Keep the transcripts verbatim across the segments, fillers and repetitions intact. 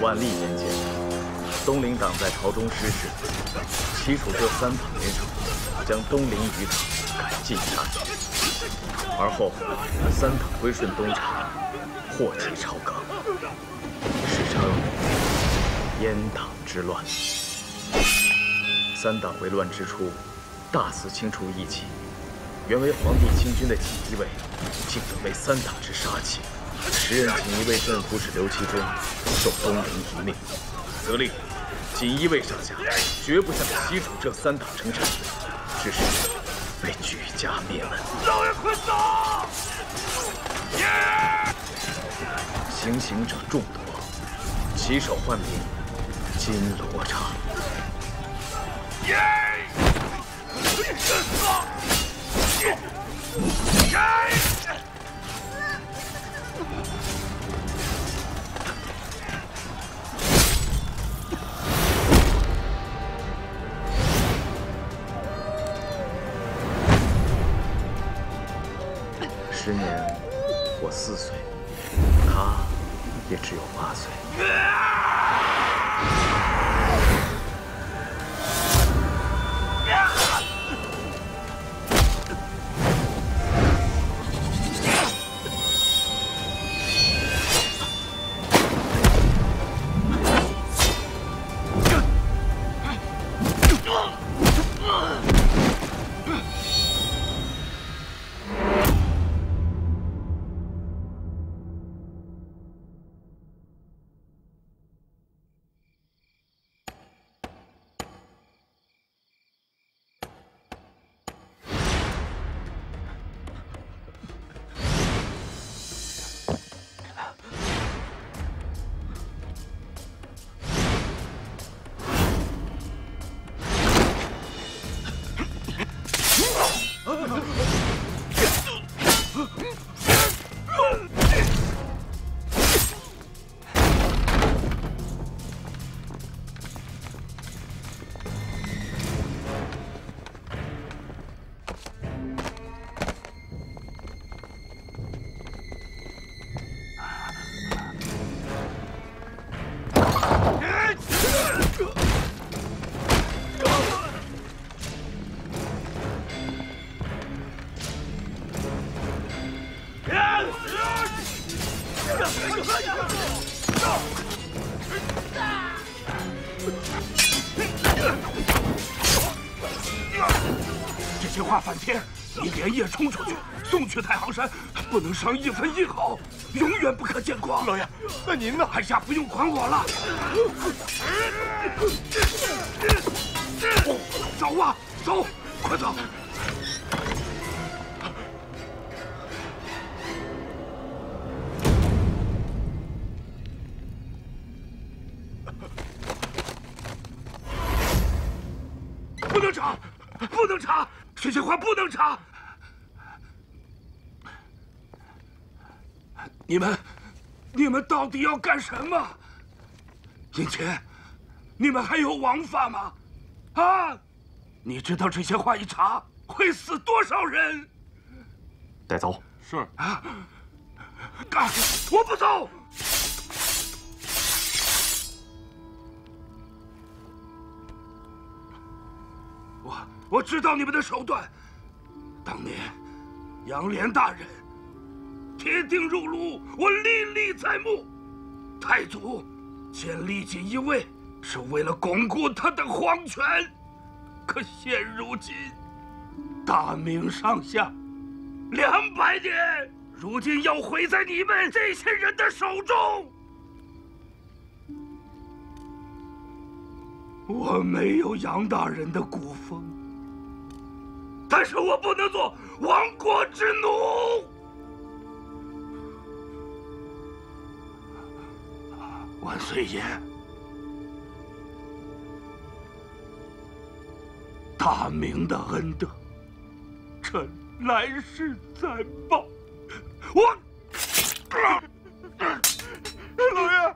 万历年间，东林党在朝中失势，齐楚各三党联手，将东林余党赶尽杀绝。而后，三党归顺东厂，祸及朝纲，史称阉党之乱。三党为乱之初，大肆清除异己。 原为皇帝亲军的锦衣卫，竟沦为三党之杀器。时任锦衣卫镇抚使刘其忠受东林一命，责令锦衣卫上下绝不向西楚这三党称臣，致使被举家灭门。 老爷快走！耶！ 行刑者众多，其首唤名金罗刹。 耶！ 时年我四岁，他也只有八岁。 这些话反天，你连夜冲出去，送去太行山，不能伤一分一毫，永远不可见光。 老爷，那您呢？ 还下不用管我了。走啊，走，快走！ 不能查，不能查，这些话不能查。你们，你们到底要干什么？眼前，你们还有王法吗？啊！你知道这些话一查会死多少人？ 带走。是。 啊！干！我不走。 我我知道你们的手段。当年杨连大人铁定入炉，我历历在目。太祖建立锦衣卫是为了巩固他的皇权，可现如今大明上下两百年，如今要毁在你们这些人的手中。我没有杨大人的古风，但是我不能做亡国之奴。万岁爷，大明的恩德，臣来世再报。我， 老爷。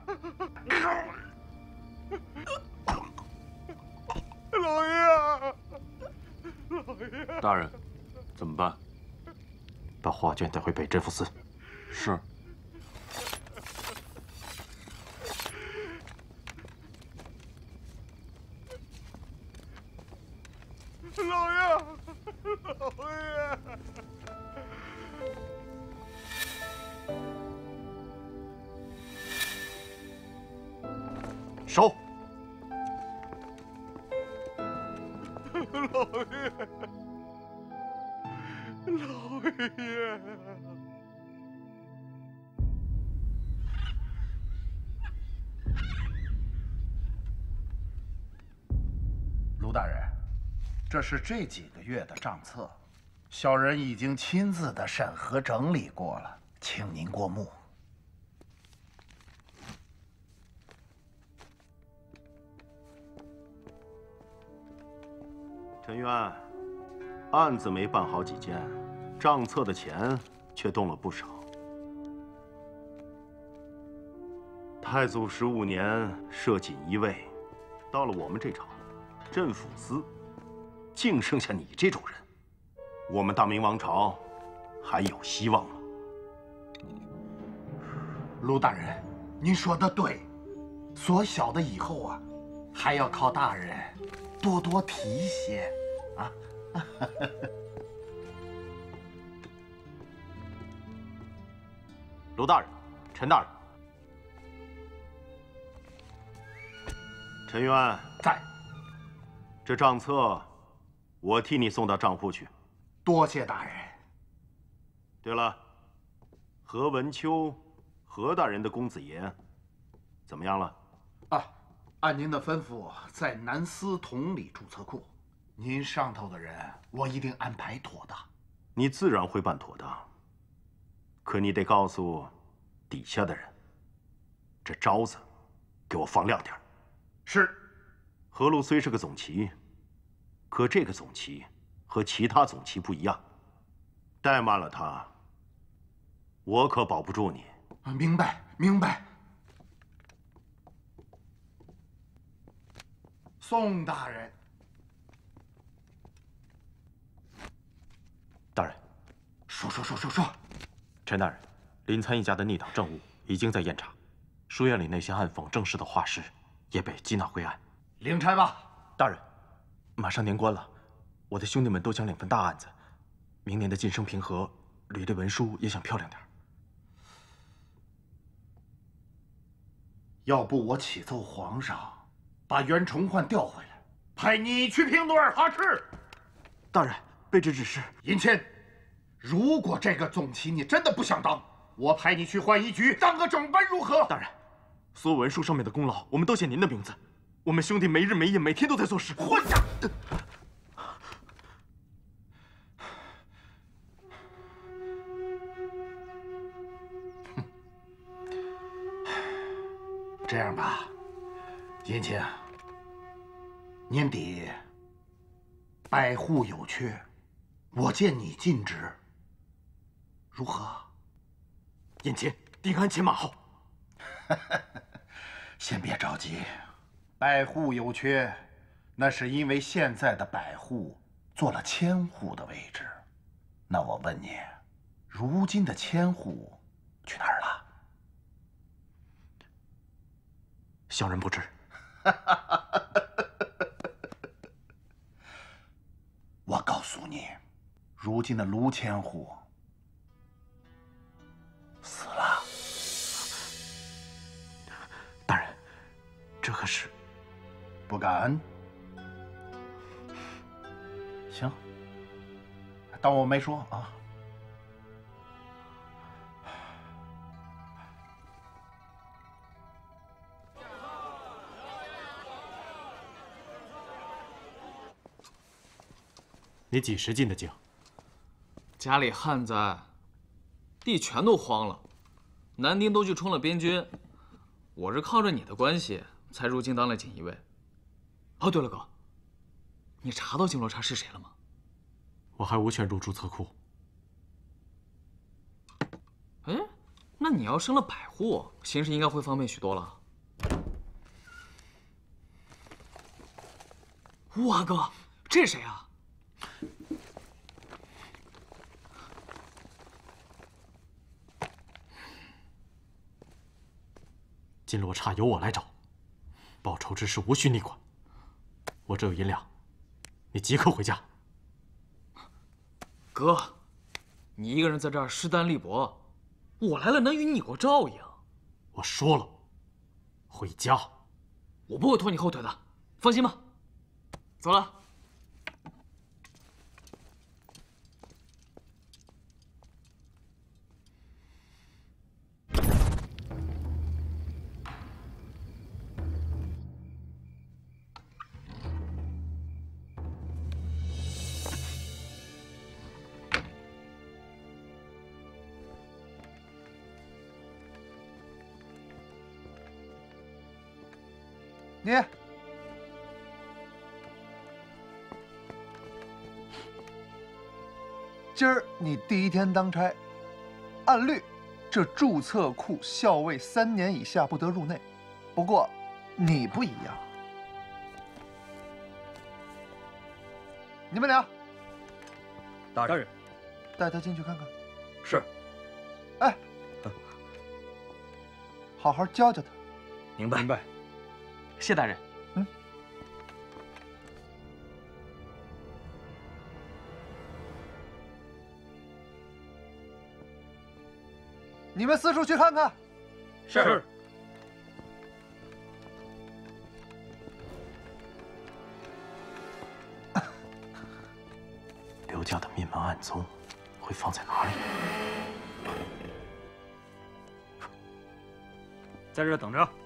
老爷，老爷， 大人，怎么办？ 把画卷带回北镇抚司。 是。 收。 老爷，老爷。 卢大人，这是这几个月的账册，小人已经亲自的审核整理过了，请您过目。 陈渊，案子没办好几件，账册的钱却动了不少。太祖十五年设锦衣卫，到了我们这朝。 镇抚司，竟剩下你这种人，我们大明王朝还有希望吗？ 卢大人，您说的对，所小的以后啊，还要靠大人多多提携啊。 卢大人，陈大人，陈渊在。 这账册，我替你送到账户去。 多谢大人。 对了，何文秋，何大人的公子爷，怎么样了？ 啊，按您的吩咐，在南司同里注册库。您上头的人，我一定安排妥当。 你自然会办妥当。可你得告诉底下的人，这招子，给我放亮点。 是。 何禄虽是个总旗，可这个总旗和其他总旗不一样，怠慢了他，我可保不住你。 明白，明白。宋大人， 大人， 说说说说说。 陈大人，林参一家的逆党政务已经在验查，书院里那些暗讽正式的画师也被缉拿归案。 领差吧， 大人，马上年关了，我的兄弟们都想领份大案子，明年的晋升平和，捋这文书也想漂亮点。 要不我启奏皇上，把袁崇焕调回来，派你去平努尔哈赤。 大人，卑职指示。 尹谦，如果这个总旗你真的不想当，我派你去浣衣局当个整班如何？ 大人，所有文书上面的功劳，我们都写您的名字。 我们兄弟没日没夜，每天都在做事。 混账！这样吧，燕青，年底百户有缺，我见你尽职，如何？ 燕青，定鞍且马后。 先别着急。 百户有缺，那是因为现在的百户做了千户的位置。那我问你，如今的千户去哪儿了？ 小人不知。 我告诉你，如今的卢千户死了。 大人，这可是…… 不敢。行，当我没说啊。 你几时进的京？ 家里旱灾，地全都荒了，男丁都去充了边军。我是靠着你的关系才入京当了锦衣卫。哦，对了，哥，你查到金罗刹是谁了吗？ 我还无权入注册库。 哎，那你要升了百户，形势应该会方便许多了。哇，哥，这是谁啊？ 金罗刹由我来找，报仇之事无需你管。我这有银两，你即刻回家。 哥，你一个人在这儿势单力薄，我来了能与你过照应。 我说了，回家。 我不会拖你后腿的，放心吧。走了。 你，今儿你第一天当差，按律，这注册库校尉三年以下不得入内。不过，你不一样。你们俩， 大人， 带他进去看看。 是。 哎，好好教教他。 明白。明白。 谢大人。 嗯。你们四处去看看。 是。 刘家的灭门案宗会放在哪里？ 在这等着。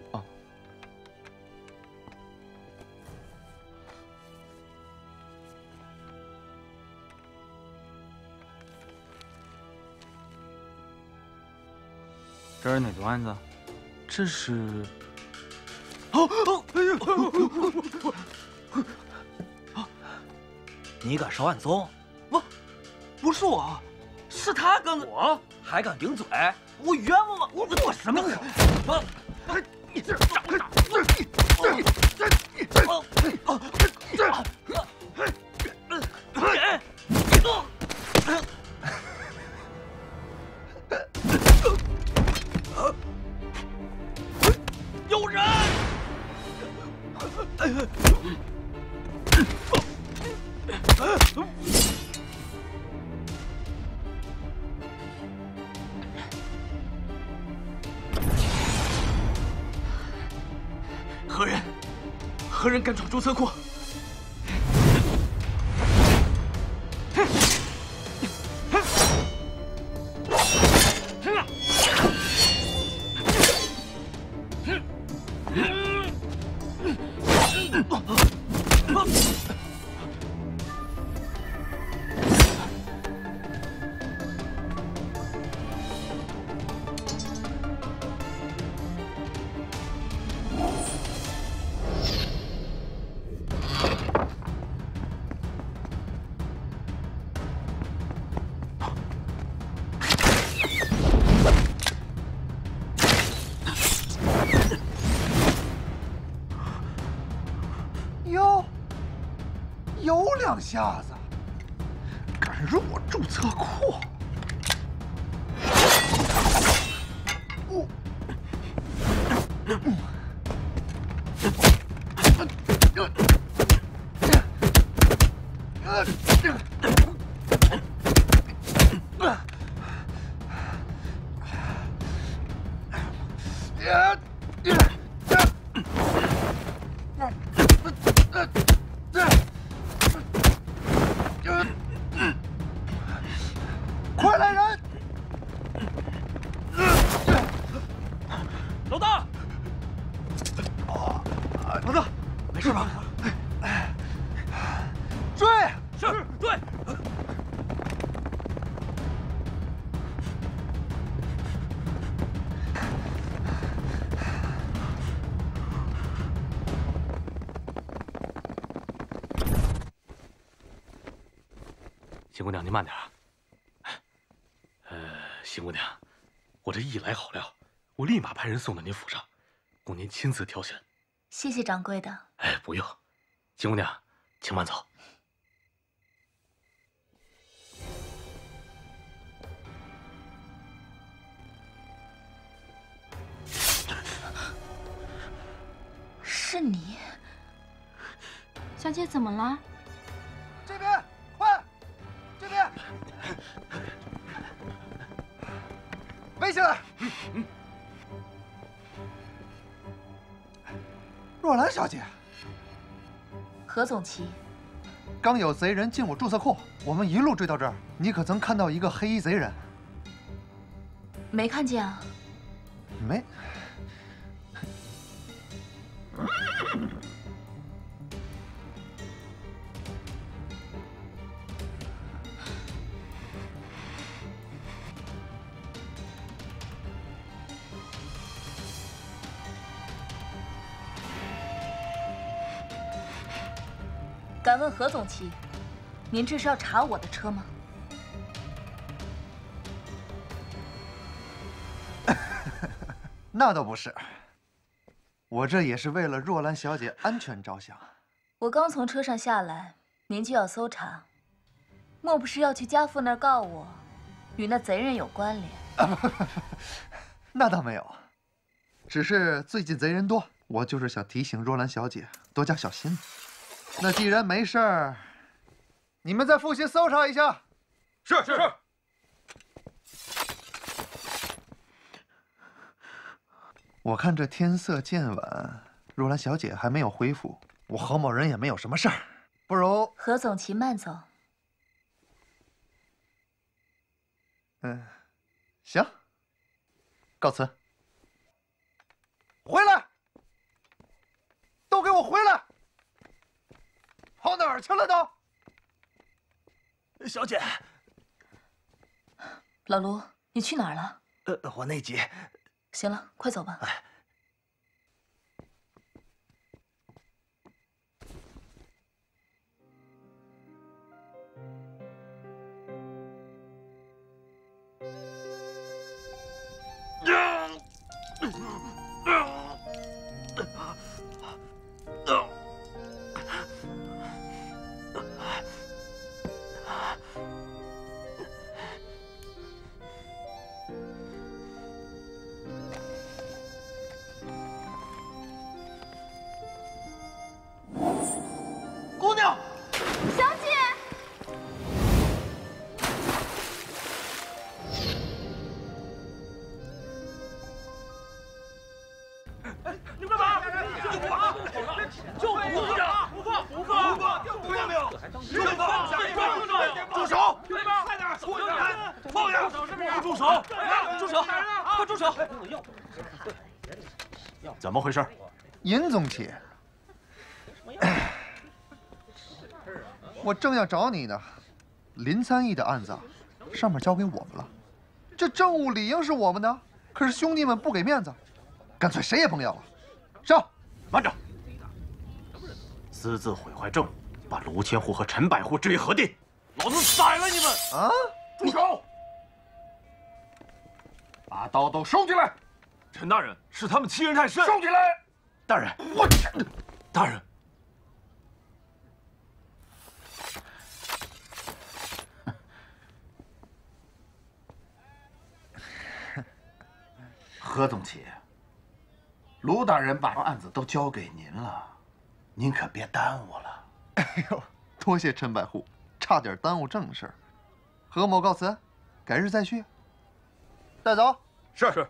这是哪宗案子？这是……哦哦！哎呦！ 你敢烧案宗？ 不，不是我，是他刚才…… 我还敢顶嘴？我冤枉吗？我我什么？我你这长得大！ 有人！何人？何人敢闯注册库？ 哟，有两下子，敢入我注册库！我，嗯。快来人！ 老大，老大，没事吧？ 追！ 是，对。 邢姑娘，您慢点啊。呃，邢姑娘，我这一来好料，我立马派人送到您府上，供您亲自挑选。 谢谢掌柜的。 哎，不用，邢姑娘，请慢走。 是你， 小姐怎么了？ 这边，快，这边，围起来！ 若兰小姐， 何总旗， 刚有贼人进我注册库，我们一路追到这儿，你可曾看到一个黑衣贼人？ 没看见啊。 没。 敢问何总旗，您这是要查我的车吗？ 那倒不是，我这也是为了若兰小姐安全着想。 我刚从车上下来，您就要搜查，莫不是要去家父那儿告我，与那贼人有关联？ 啊，不不不，那倒没有，只是最近贼人多，我就是想提醒若兰小姐多加小心。那既然没事儿，你们再复习搜查一下。 是是是。 我看这天色渐晚，若兰小姐还没有恢复，我何某人也没有什么事儿，不如何总旗慢走。 嗯，行，告辞。回来，都给我回来！跑哪儿去了都？ 小姐， 老卢，你去哪儿了？ 呃，我内急。 行了，快走吧。 哎。 姑娘， 小姐， 你们干嘛？就不放，不放，不放，不放！听见没有？住手！住手！快点！放下！住手！ 住手！快住手！ 怎么回事？ 尹总旗，我正要找你呢。林参议的案子，上面交给我们了，这政务理应是我们的，可是兄弟们不给面子，干脆谁也甭要了。上！ 慢着！私自毁坏政务，把卢千户和陈百户置于何地？老子宰了你们！ 啊！ 住手！把刀都收起来！ 陈大人，是他们欺人太甚。 收起来！ 大人， 我大人。 何总旗，卢大人把案子都交给您了，您可别耽误了。 哎呦，多谢陈百户，差点耽误正事儿。何某告辞，改日再续。带走。 是是。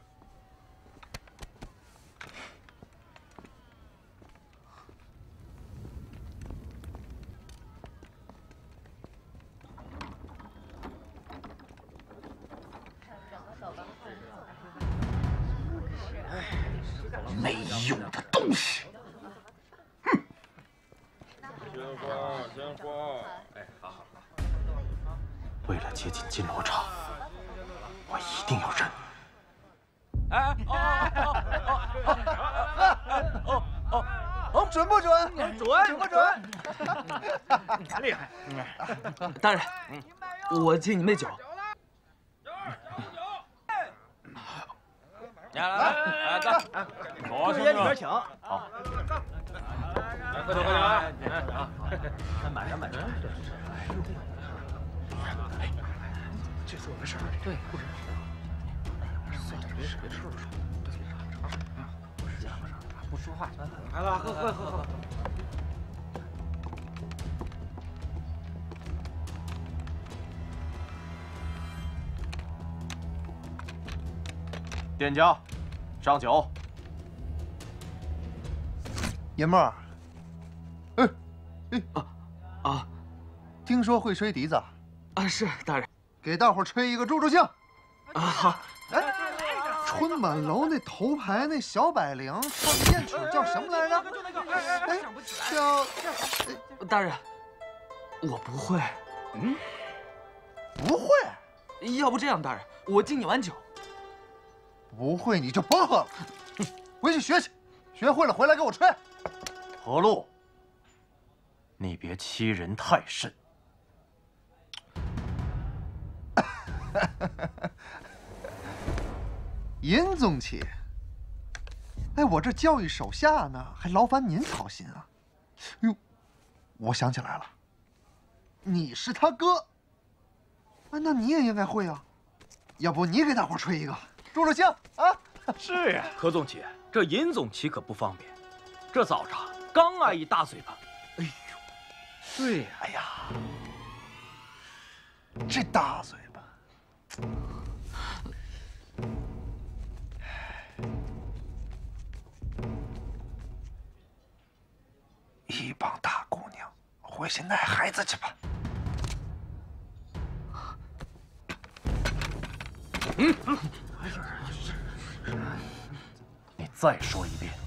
没用的东西！ 哼！鲜花，鲜花！哎，好好好。 为了接近金罗刹，我一定要认。 哎哦哦哦哦哦！ 准不准？ 准， 准不准？ 厉害！大人，我借你杯酒。来来来，干！ 好， 兄弟，里边请。 好。 来，快点，快点啊！ 三百，三百。 哎，这次我没事。对，不是。算了，别别吃了，对，茶水啊，不是不说话。 来了，喝喝喝喝。 店家，上酒。 爷们儿，哎，哎啊啊！ 听说会吹笛子啊？ 啊，是大人。 给大伙儿吹一个助助兴。 啊，好。 哎，春满楼那头牌那小百灵唱的艳曲叫什么来着？哎，叫…… 大人，我不会。 嗯，不会？ 要不这样，大人，我敬你碗酒。 不会你就甭喝了，回去学去，学会了回来给我吹。 何路，你别欺人太甚。 尹宗起，哎，我这教育手下呢，还劳烦您操心啊。哟，我想起来了，你是他哥，啊，那你也应该会啊。要不你给大伙吹一个，助助兴啊？ 是呀，何宗起，这尹总旗可不方便。这早上刚挨一大嘴巴。哎呦， 对呀，哎呀，这大嘴巴。一帮大姑娘，回去奶孩子去吧。 嗯，你再说一遍。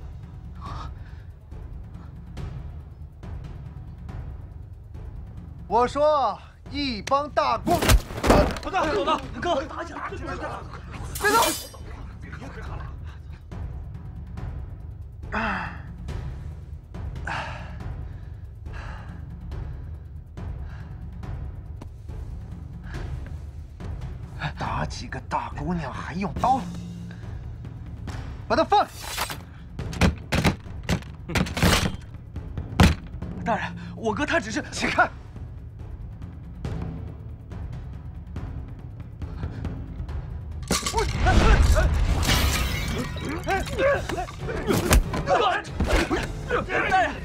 我说一帮大姑娘。 不对，走的哥，打起来！ 别动！打几个大姑娘还用刀？把他放下！ 大人，我哥他只是…… 起开！ 大人！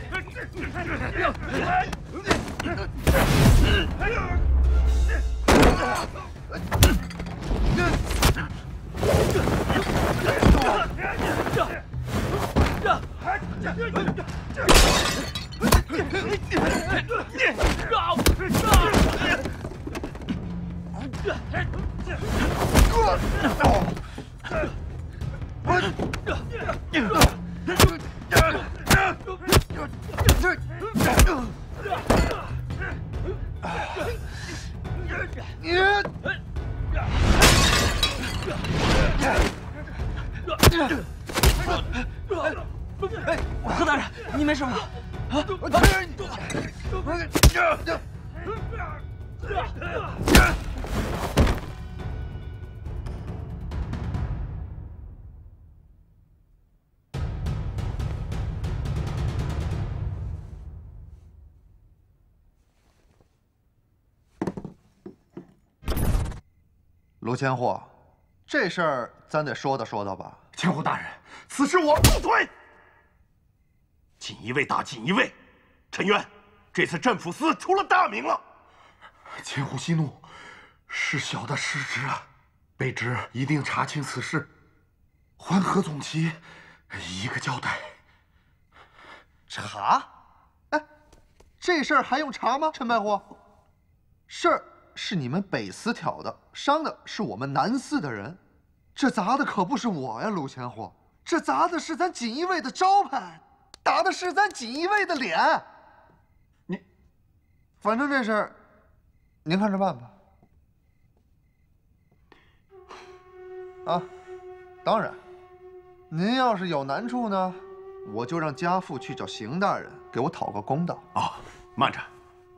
何大人，你没事吧？啊！ 卢千户，这事儿咱得说道说道吧。 千户大人，此事我不推。锦衣卫打锦衣卫，陈渊，这次镇抚司出了大名了。千户息怒，是小的失职啊。卑职一定查清此事，还何总旗一个交代。 查？哎，这事儿还用查吗？陈百户，事儿是你们北司挑的，伤的是我们南司的人，这砸的可不是我呀，卢千户，这砸的是咱锦衣卫的招牌，打的是咱锦衣卫的脸。你，反正这事儿，您看着办吧。啊，当然，您要是有难处呢，我就让家父去找邢大人给我讨个公道。 哦，慢着。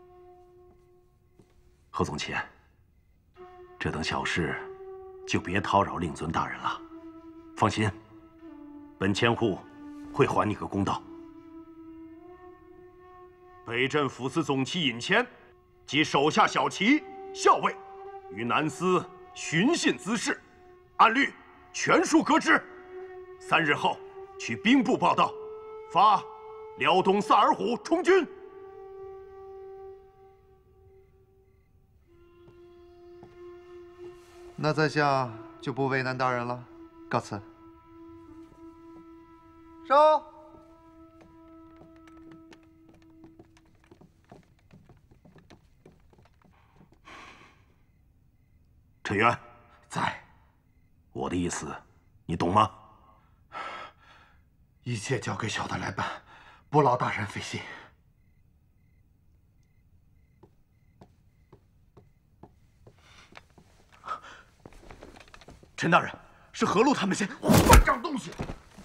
何总旗，这等小事就别叨扰令尊大人了。放心，本千户会还你个公道。北镇抚司总旗尹谦及手下小旗、校尉于南司寻衅滋事，按律全数革职。三日后去兵部报到，发辽东萨尔浒充军。 那在下就不为难大人了，告辞。收。 陈渊在。 我的意思，你懂吗？ 一切交给小的来办，不劳大人费心。 陈大人，是何路他们先。 乱账东西！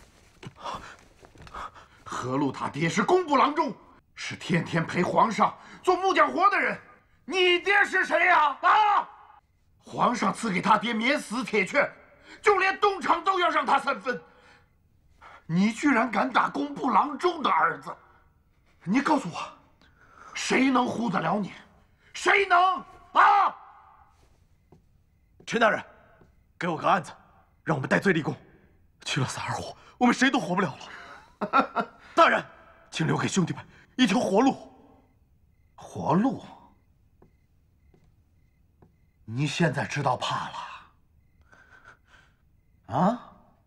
何路他爹是工部郎中，是天天陪皇上做木匠活的人。你爹是谁呀？啊！皇上赐给他爹免死铁券，就连东厂都要让他三分。你居然敢打工部郎中的儿子！你告诉我，谁能唬得了你？谁能啊？ 陈大人，给我个案子，让我们戴罪立功。去了三二虎，我们谁都活不了了。大人，请留给兄弟们一条活路。 活路？你现在知道怕了？啊？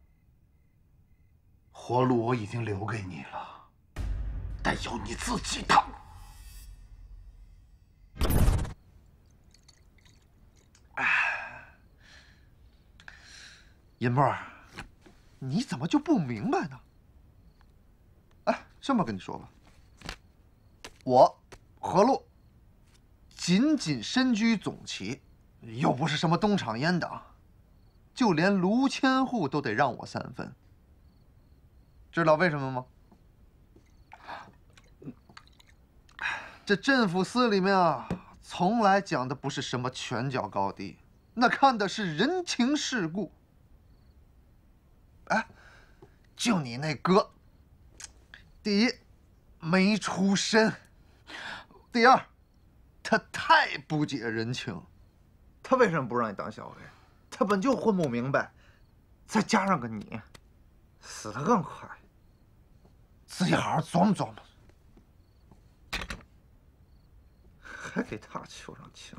活路我已经留给你了，但由你自己扛。 银沫儿，你怎么就不明白呢？哎，这么跟你说吧，我何路仅仅身居总旗，又不是什么东厂阉党，就连卢千户都得让我三分。知道为什么吗？这镇抚司里面啊，从来讲的不是什么拳脚高低，那看的是人情世故。哎，就你那哥，第一没出身，第二他太不解人情。他为什么不让你当小尉？他本就混不明白，再加上个你，死得更快。自己好好琢磨琢磨，还给他求上情。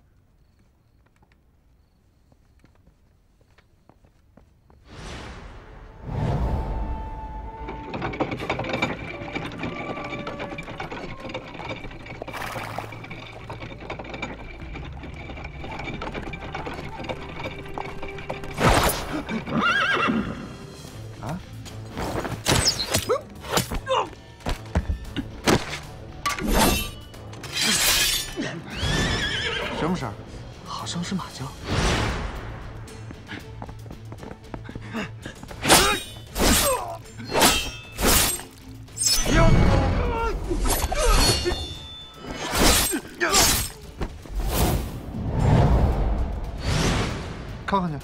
啊？什么事儿？好像是马叫。看看去。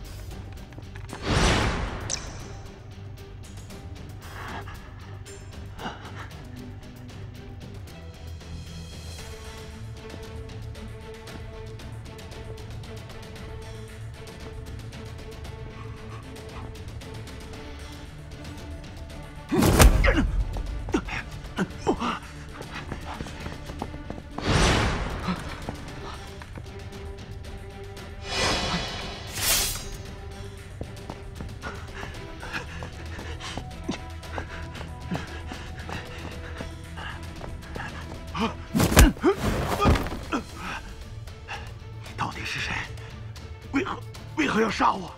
到底是谁？为何为何要杀我？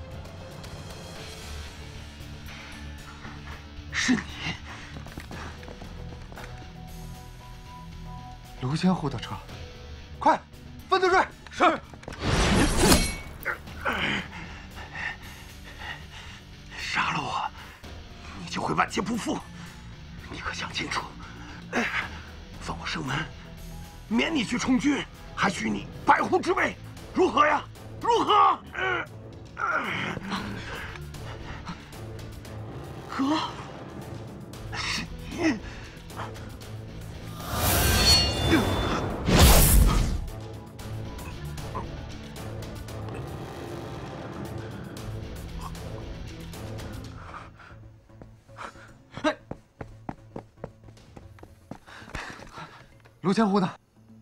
是你， 卢千户的车，快分头追！是。 杀了我，你就会万劫不复。你可想清楚？放我生门，免你去充军，还许你百户之位，如何呀？如何？哥，是你。 卢千户呢？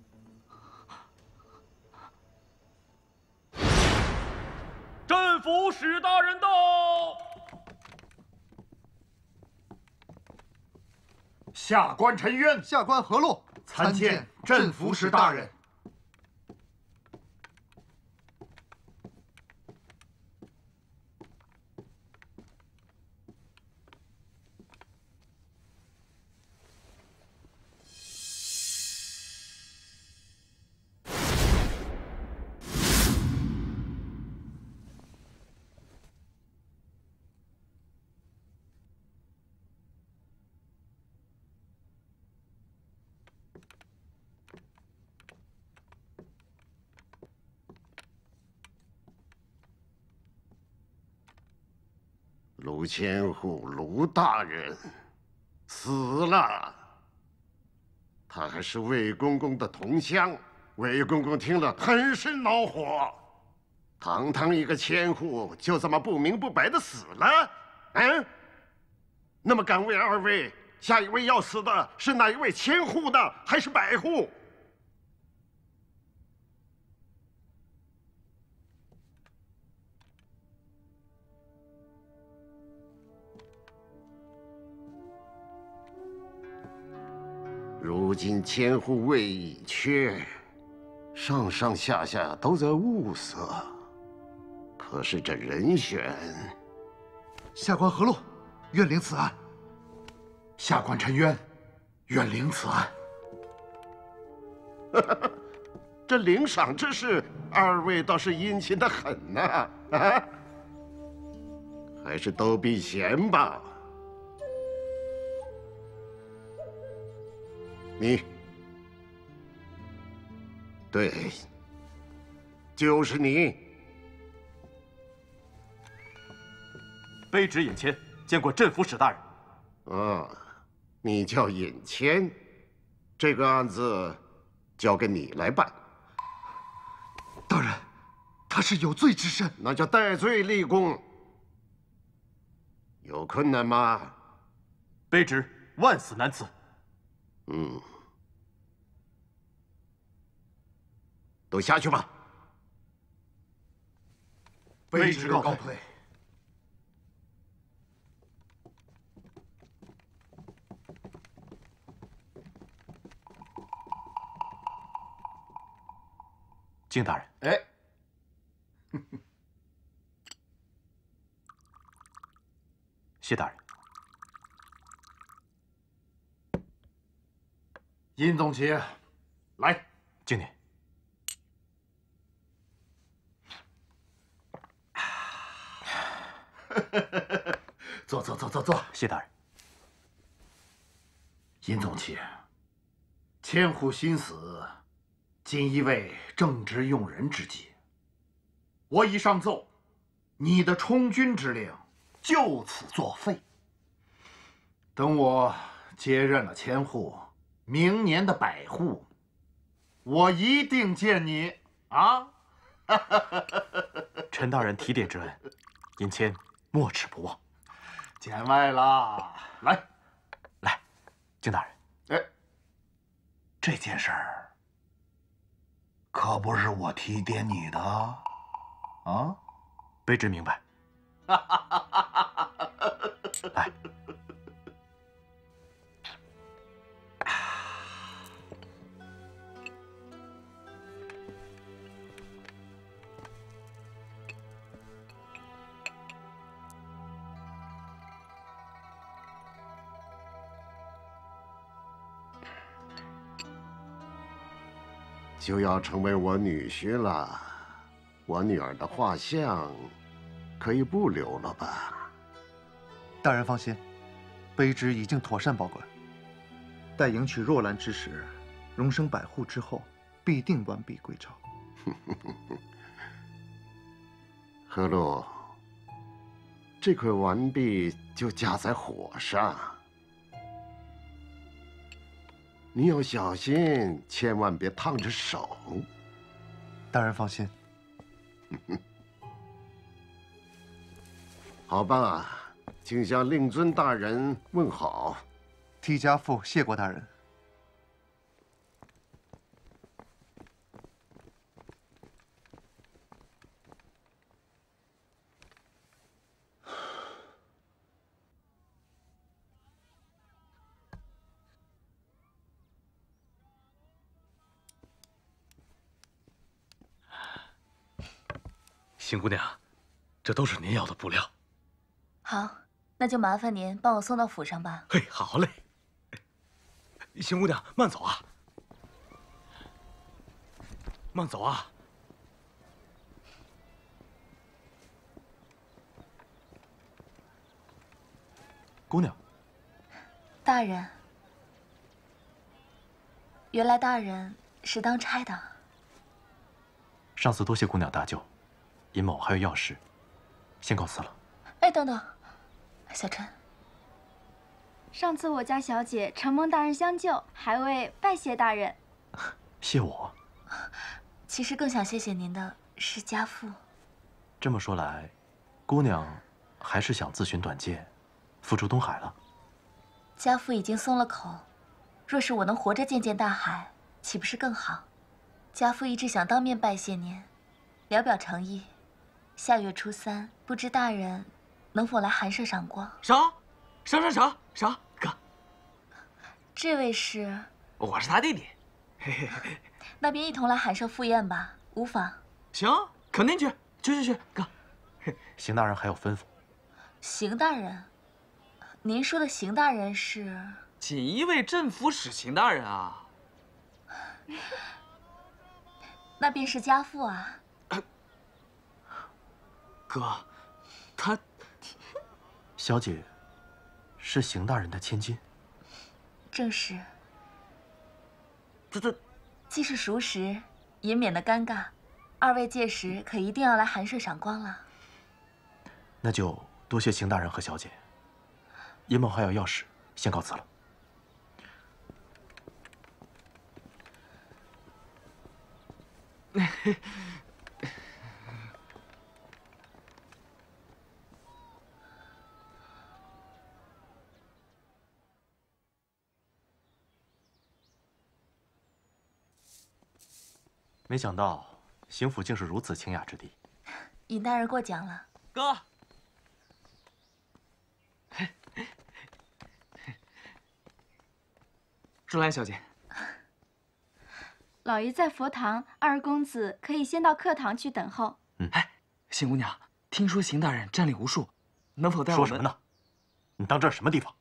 镇抚使大人到。 下官陈渊， 下官何路， 参见镇抚使大人。 卢千户，卢大人死了。他还是魏公公的同乡，魏公公听了很是恼火。堂堂一个千户，就这么不明不白的死了？嗯？那么敢问二位，下一位要死的是哪一位千户呢，还是百户？ 如今千户位已缺，上上下下都在物色。可是这人选， 下官何禄，愿领此案。下官陈渊，愿领此案。 这领赏之事，二位倒是殷勤的很呐！啊，还是都避嫌吧。 你，对，就是你。 卑职尹谦见过镇抚使大人。 啊，你叫尹谦，这个案子交给你来办。 大人，他是有罪之身， 那叫戴罪立功。有困难吗？ 卑职万死难辞。 嗯，都下去吧。 卑职告退。 敬大人。 哎， 谢大人。 殷总旗，来， 敬您。 坐坐坐坐坐。 谢大人。 殷总旗，千户新死，锦衣卫正值用人之际。我已上奏，你的充军之令就此作废。等我接任了千户。 明年的百户，我一定见你啊！ 陈大人提点之恩，尹谦没齿不忘。 见外啦！来， 来，敬大人。 哎，这件事儿可不是我提点你的啊！ 卑职明白。来。 就要成为我女婿了，我女儿的画像可以不留了吧？ 大人放心，卑职已经妥善保管。待迎娶若兰之时，荣升百户之后，必定完璧归赵。 何禄，这块完璧就架在火上。 你要小心，千万别烫着手。 大人放心。 好吧，请向令尊大人问好。 替家父谢过大人。 邢姑娘，这都是您要的布料。 好，那就麻烦您帮我送到府上吧。 嘿，好嘞。邢姑娘，慢走啊！慢走啊！ 姑娘， 大人，原来大人是当差的。 上次多谢姑娘搭救。 尹某还有要事，先告辞了。 哎，等等， 小春， 上次我家小姐承蒙大人相救，还未拜谢大人。 谢我？ 其实更想谢谢您的是家父。 这么说来，姑娘还是想自寻短见，复出东海了。 家父已经松了口，若是我能活着见见大海，岂不是更好？家父一直想当面拜谢您，聊表诚意。下月初三，不知大人能否来寒舍赏光？ 啥？啥啥啥啥？哥， 这位是？ 我是他弟弟。嘿嘿嘿。 那便一同来寒舍赴宴吧，无妨。 行，肯定去，去去去，哥。 邢大人还有吩咐？ 邢大人，您说的邢大人是？ 锦衣卫镇抚使邢大人啊。 那便是家父啊。 哥，他。 小姐，是邢大人的千金。 正是。 这这。 既是熟识，也免得尴尬。二位届时可一定要来寒舍赏光了。 那就多谢邢大人和小姐。叶梦还有要事，先告辞了。没想到邢府竟是如此清雅之地。 尹大人过奖了。 哥，祝兰小姐。 老爷在佛堂，二公子可以先到客堂去等候。 嗯。 哎，邢姑娘，听说邢大人战力无数，能否带我们？ 说什么呢？你当这是什么地方？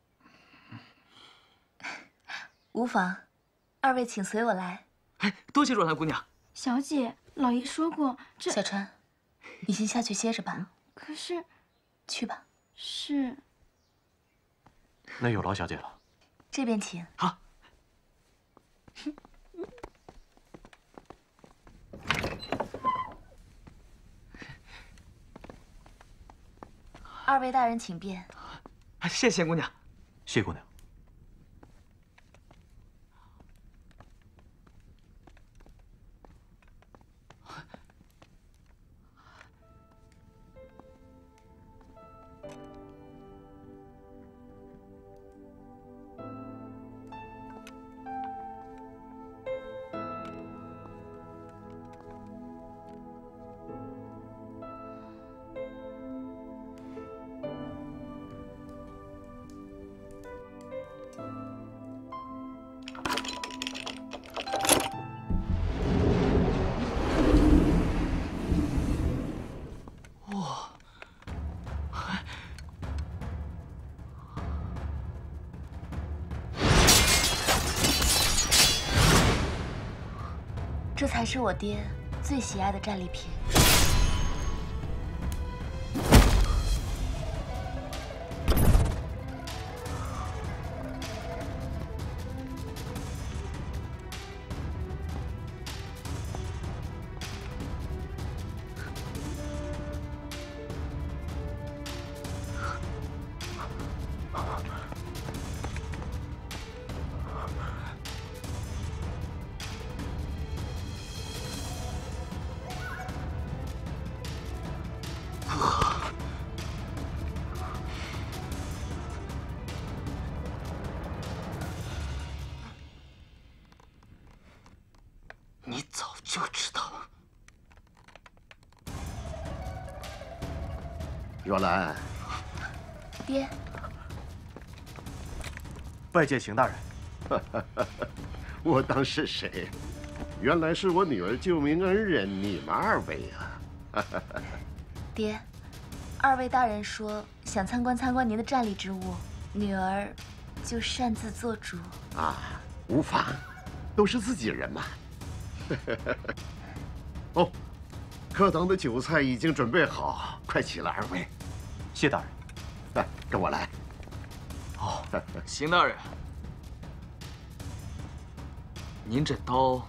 无妨，二位请随我来。 哎，多谢若兰姑娘。 小姐，老爷说过这…… 小川，你先下去歇着吧。 可是， 去吧。 是。 那有劳小姐了。 这边请。 好。 二位大人请便。 谢谢姑娘。 谢姑娘。 这才是我爹最喜爱的战利品。 你早就知道。 若兰， 爹， 拜见邢大人。 我当是谁？原来是我女儿救命恩人，你们二位啊！ 爹，二位大人说想参观参观您的战利之物，女儿就擅自做主。 啊，无妨，都是自己人嘛。哦，课堂的酒菜已经准备好，快起来，二位。 谢大人。 来，跟我来。 哦，邢大人，您这刀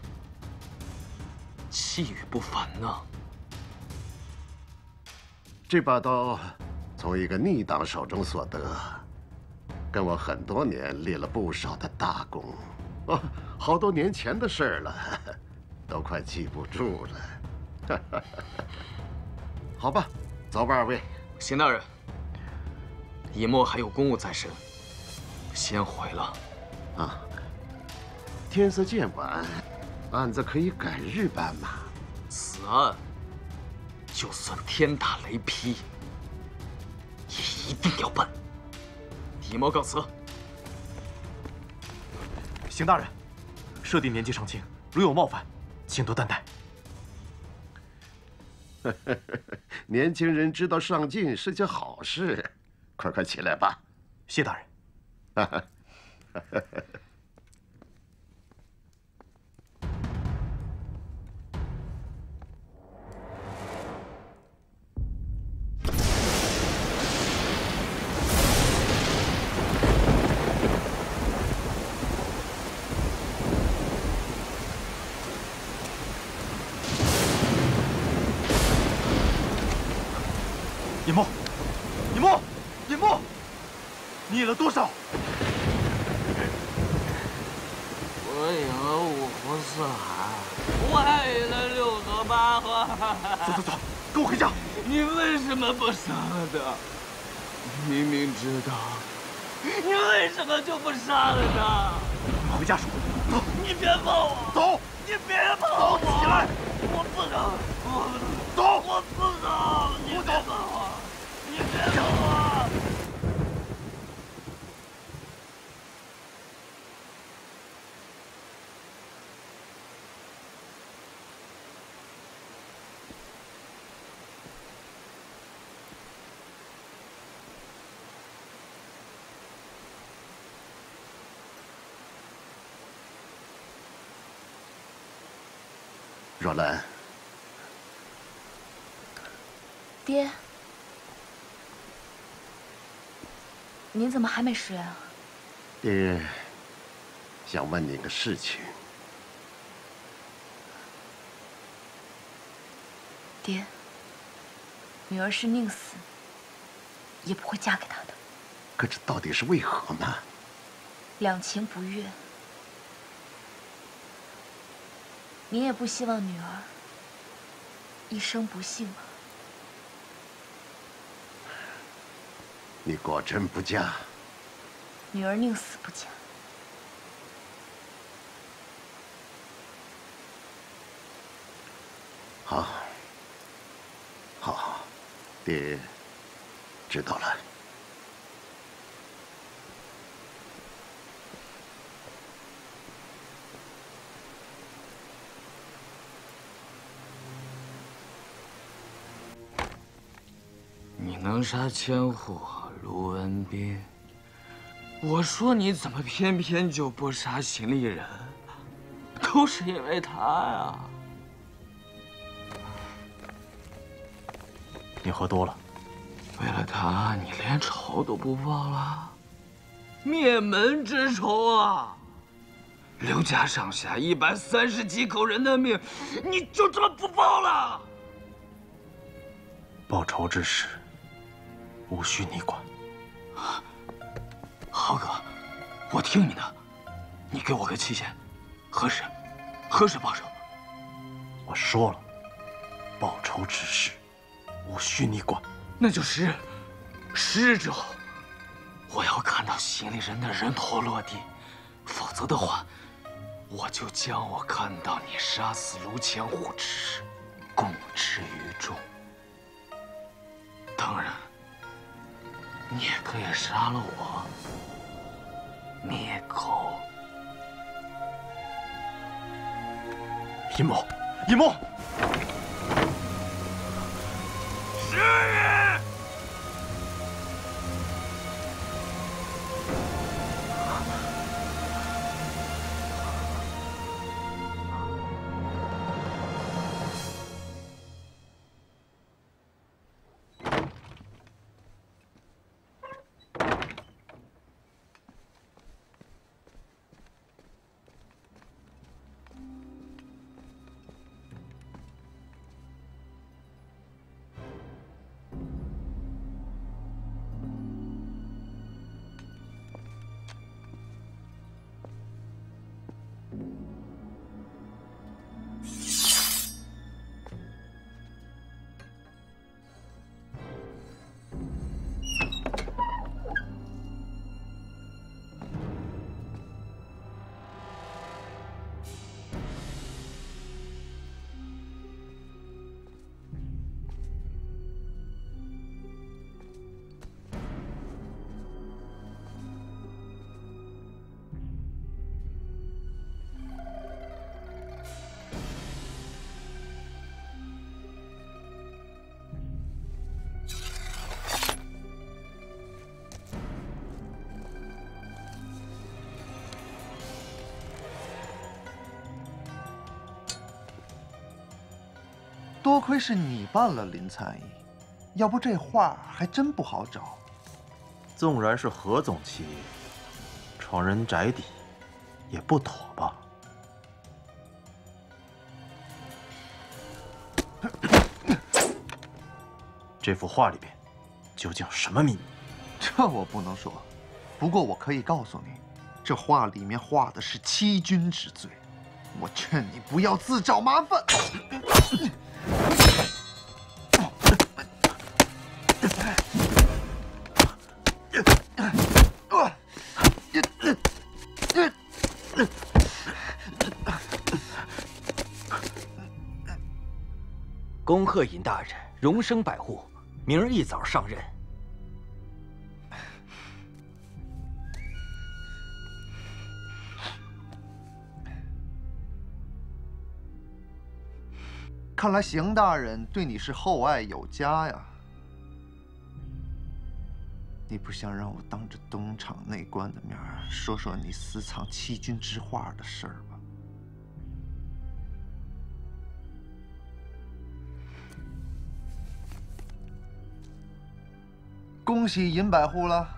气宇不凡呢。 这把刀从一个逆党手中所得，跟我很多年立了不少的大功。哦，好多年前的事儿了，都快记不住了。好吧，走吧，二位。 邢大人，尹墨还有公务在身，先回了。 啊，天色渐晚，案子可以改日办嘛。 此案，就算天打雷劈，也一定要办。尹墨告辞。 邢大人，舍弟年纪尚轻，如有冒犯，请多担待。 年轻人知道上进是件好事，快快起来吧。 谢大人。尹墨，尹墨，尹墨，你赢了多少？ 我赢了五湖四海，我还赢了六河八河。 走走走，跟我回家。 你为什么不杀了他？明明知道，你为什么就不杀了他？ 回家说。走， 你别跑我！ 走， 你别跑我！ 起来！ 我不走，我走， 我不走！你别跑我！你别跑我！ 若兰， 爹，您怎么还没睡啊？ 爹想问你个事情。 爹，女儿是宁死，也不会嫁给他的。 可这到底是为何呢？ 两情不悦。您也不希望女儿一生不幸啊。 你果真不嫁？ 女儿宁死不嫁。 好，好，好，爹知道了。 你能杀千户、卢文斌，我说你怎么偏偏就不杀邢立人？都是因为他呀！ 你喝多了。 为了他，你连仇都不报了？灭门之仇啊！刘家上下一百三十几口人的命，你就这么不报了？ 报仇之事，无需你管。 豪哥，我听你的，你给我个期限，何时，何时报仇？ 我说了，报仇之事，无需你管。 那就十日，十日之后，我要看到邢立人的人头落地，否则的话，我就将我看到你杀死卢千户之事公之于众。当然，你也可以杀了我，灭口。 尹某，尹某， 十日。 多亏是你办了林参议，要不这画还真不好找。 纵然是何总旗，闯人宅邸也不妥吧？这幅画里边究竟有什么秘密？ 这我不能说，不过我可以告诉你，这画里面画的是欺君之罪。我劝你不要自找麻烦。 恭贺尹大人荣升百户，明儿一早上任。 看来邢大人对你是厚爱有加呀。你不想让我当着东厂内官的面说说你私藏欺君之画的事儿吧？恭喜尹百户了。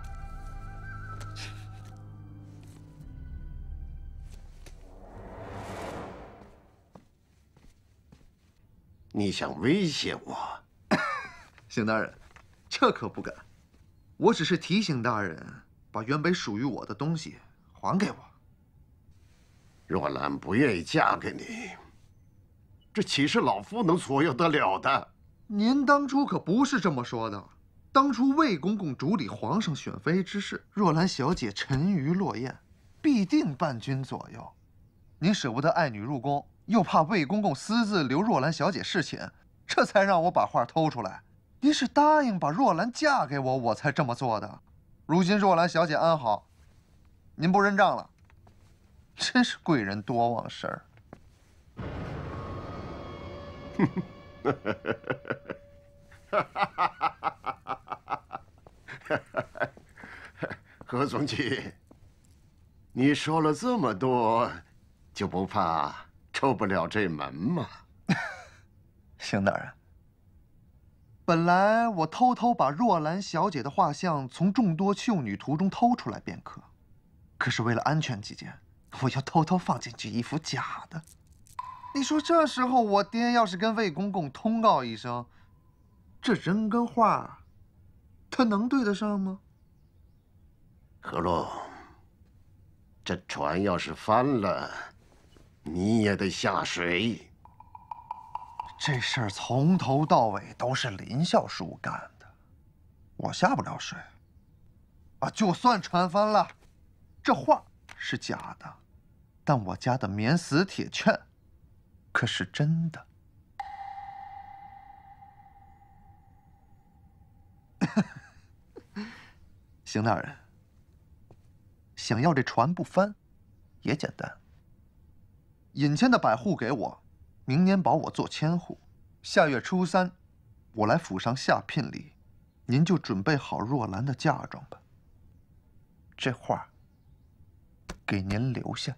你想威胁我？ 邢大人，这可不敢。我只是提醒大人，把原本属于我的东西还给我。 若兰不愿意嫁给你，这岂是老夫能左右得了的？ 您当初可不是这么说的。当初魏公公主理皇上选妃之事，若兰小姐沉鱼落雁，必定伴君左右。您舍不得爱女入宫，又怕魏公公私自留若兰小姐侍寝，这才让我把画偷出来。您是答应把若兰嫁给我，我才这么做的。如今若兰小姐安好，您不认账了，真是贵人多忘事儿。 何总旗，你说了这么多，就不怕出不了这门吗？ 邢大人，本来我偷偷把若兰小姐的画像从众多秀女图中偷出来便可，可是为了安全起见，我又偷偷放进去一幅假的。你说这时候我爹要是跟魏公公通告一声，这人跟画，他能对得上吗？ 何洛，这船要是翻了，你也得下水。 这事儿从头到尾都是林校叔干的，我下不了水。啊，就算船翻了，这画是假的，但我家的免死铁券可是真的。邢大人，想要这船不翻，也简单。引迁的百户给我，明年保我做千户。下月初三，我来府上下聘礼，您就准备好若兰的嫁妆吧。这画给您留下。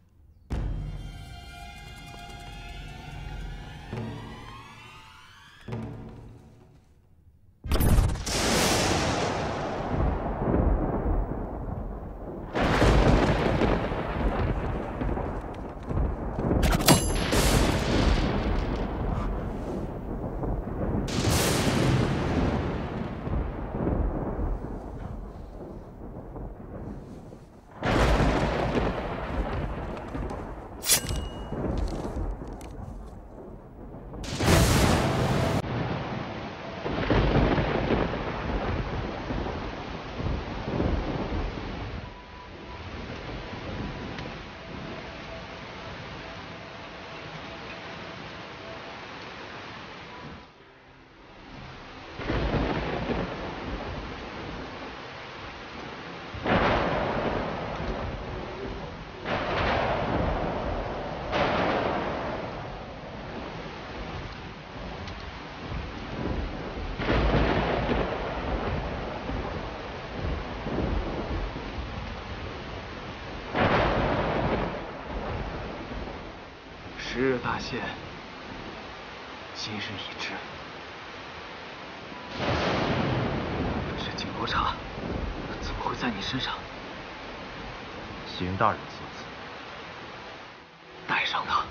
时日大限， 今日已至。这金罗刹怎么会在你身上？ 邢大人所赐。 带上它。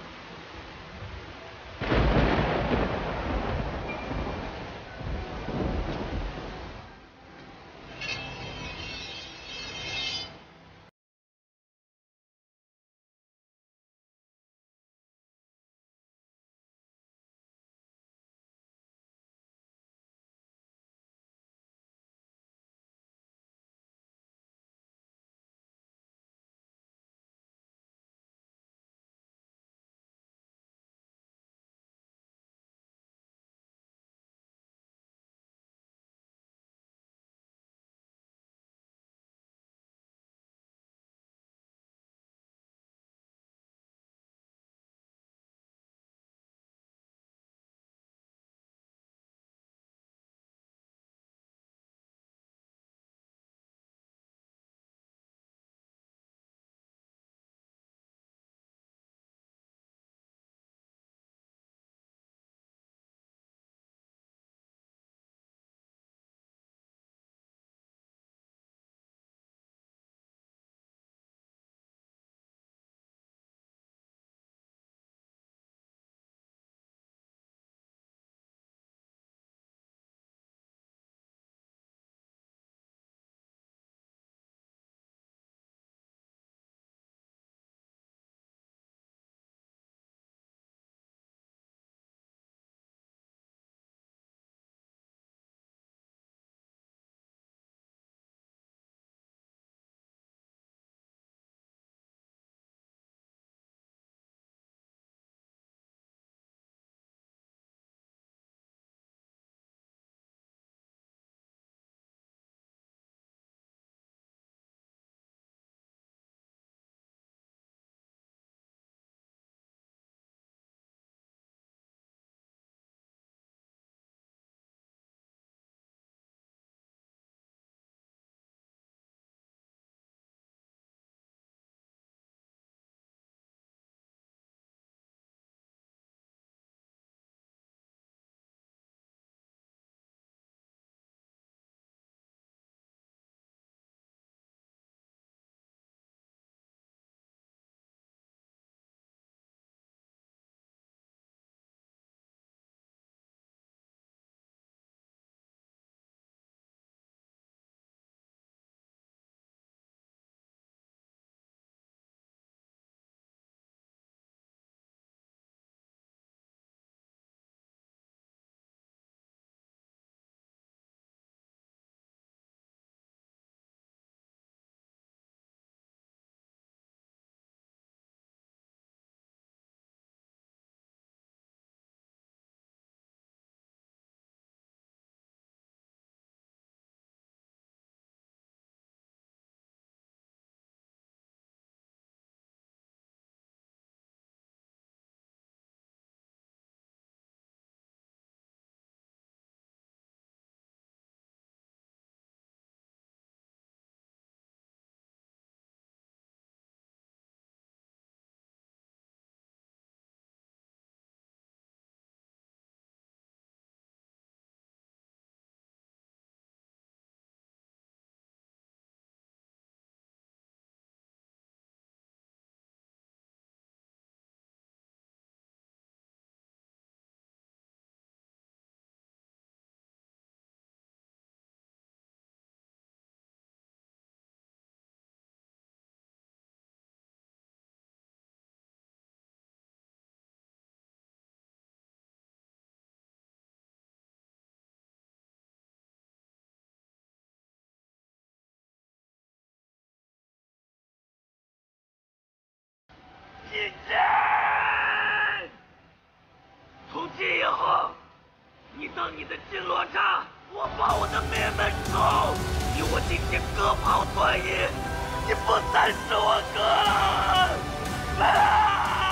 金针！从今以后，你当你的金罗刹，我把我的妹妹抽，你我今天各跑断音，你不再是我哥了。啊！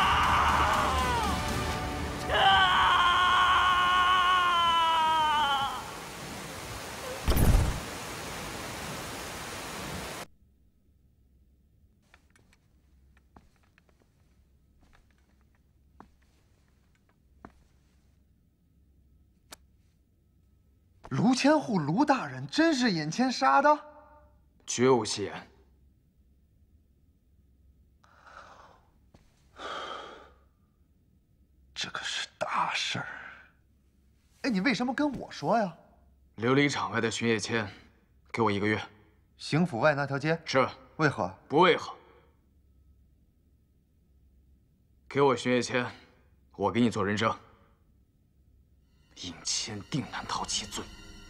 啊！ 卢千户卢大人真是眼前杀的？ 绝无戏言。 这可是大事儿。哎，你为什么跟我说呀？ 琉璃场外的巡夜签，给我一个月。 邢府外那条街？ 是。 为何？ 不为何。给我巡夜签，我给你做人证。应签定难逃其罪。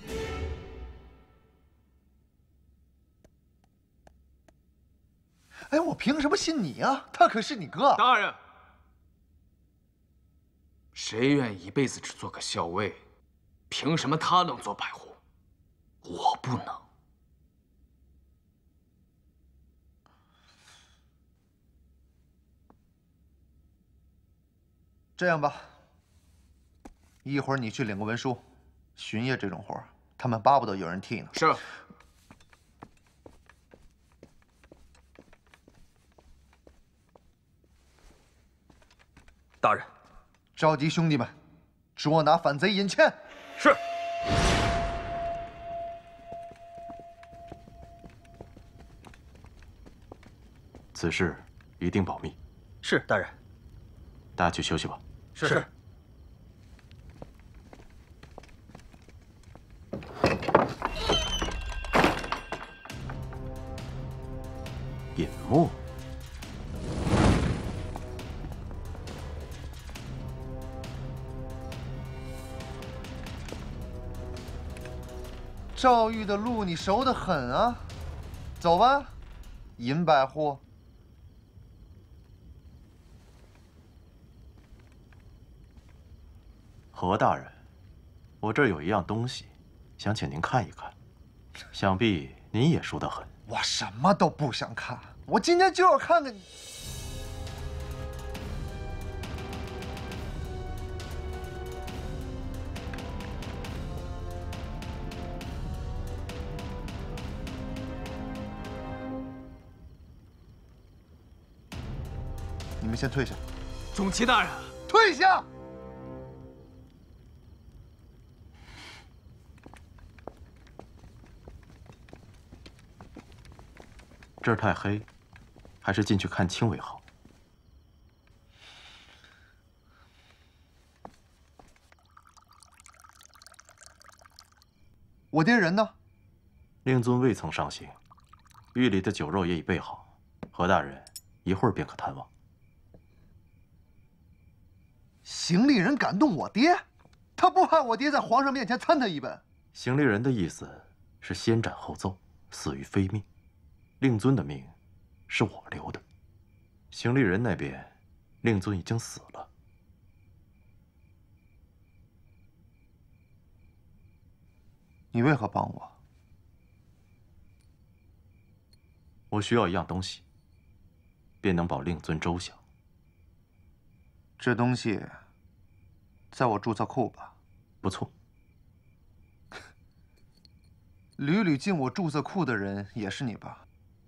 哎，我凭什么信你啊？他可是你哥。 大人，谁愿意一辈子只做个校尉？凭什么他能做百户，我不能？ 这样吧，一会儿你去领个文书，巡夜这种活，他们巴不得有人替呢。 是。 大人， 召集兄弟们，捉拿反贼尹谦。 是。 此事一定保密。 是，大人。 大家去休息吧。 是。是尹墨。 赵玉的路你熟得很啊，走吧，尹百户。 何大人，我这儿有一样东西，想请您看一看。想必您也熟得很。 我什么都不想看，我今天就要看看你。你们先退下。 钟齐大人， 退下。 这儿太黑，还是进去看清为好。 我爹人呢？ 令尊未曾上刑，狱里的酒肉也已备好，何大人一会儿便可探望。 邢立人敢动我爹？他不怕我爹在皇上面前参他一本？ 邢立人的意思是先斩后奏，死于非命。令尊的命是我留的，邢立人那边，令尊已经死了。 你为何帮我？ 我需要一样东西，便能保令尊周详。 这东西在我注册库吧？ 不错。 屡屡进我注册库的人也是你吧？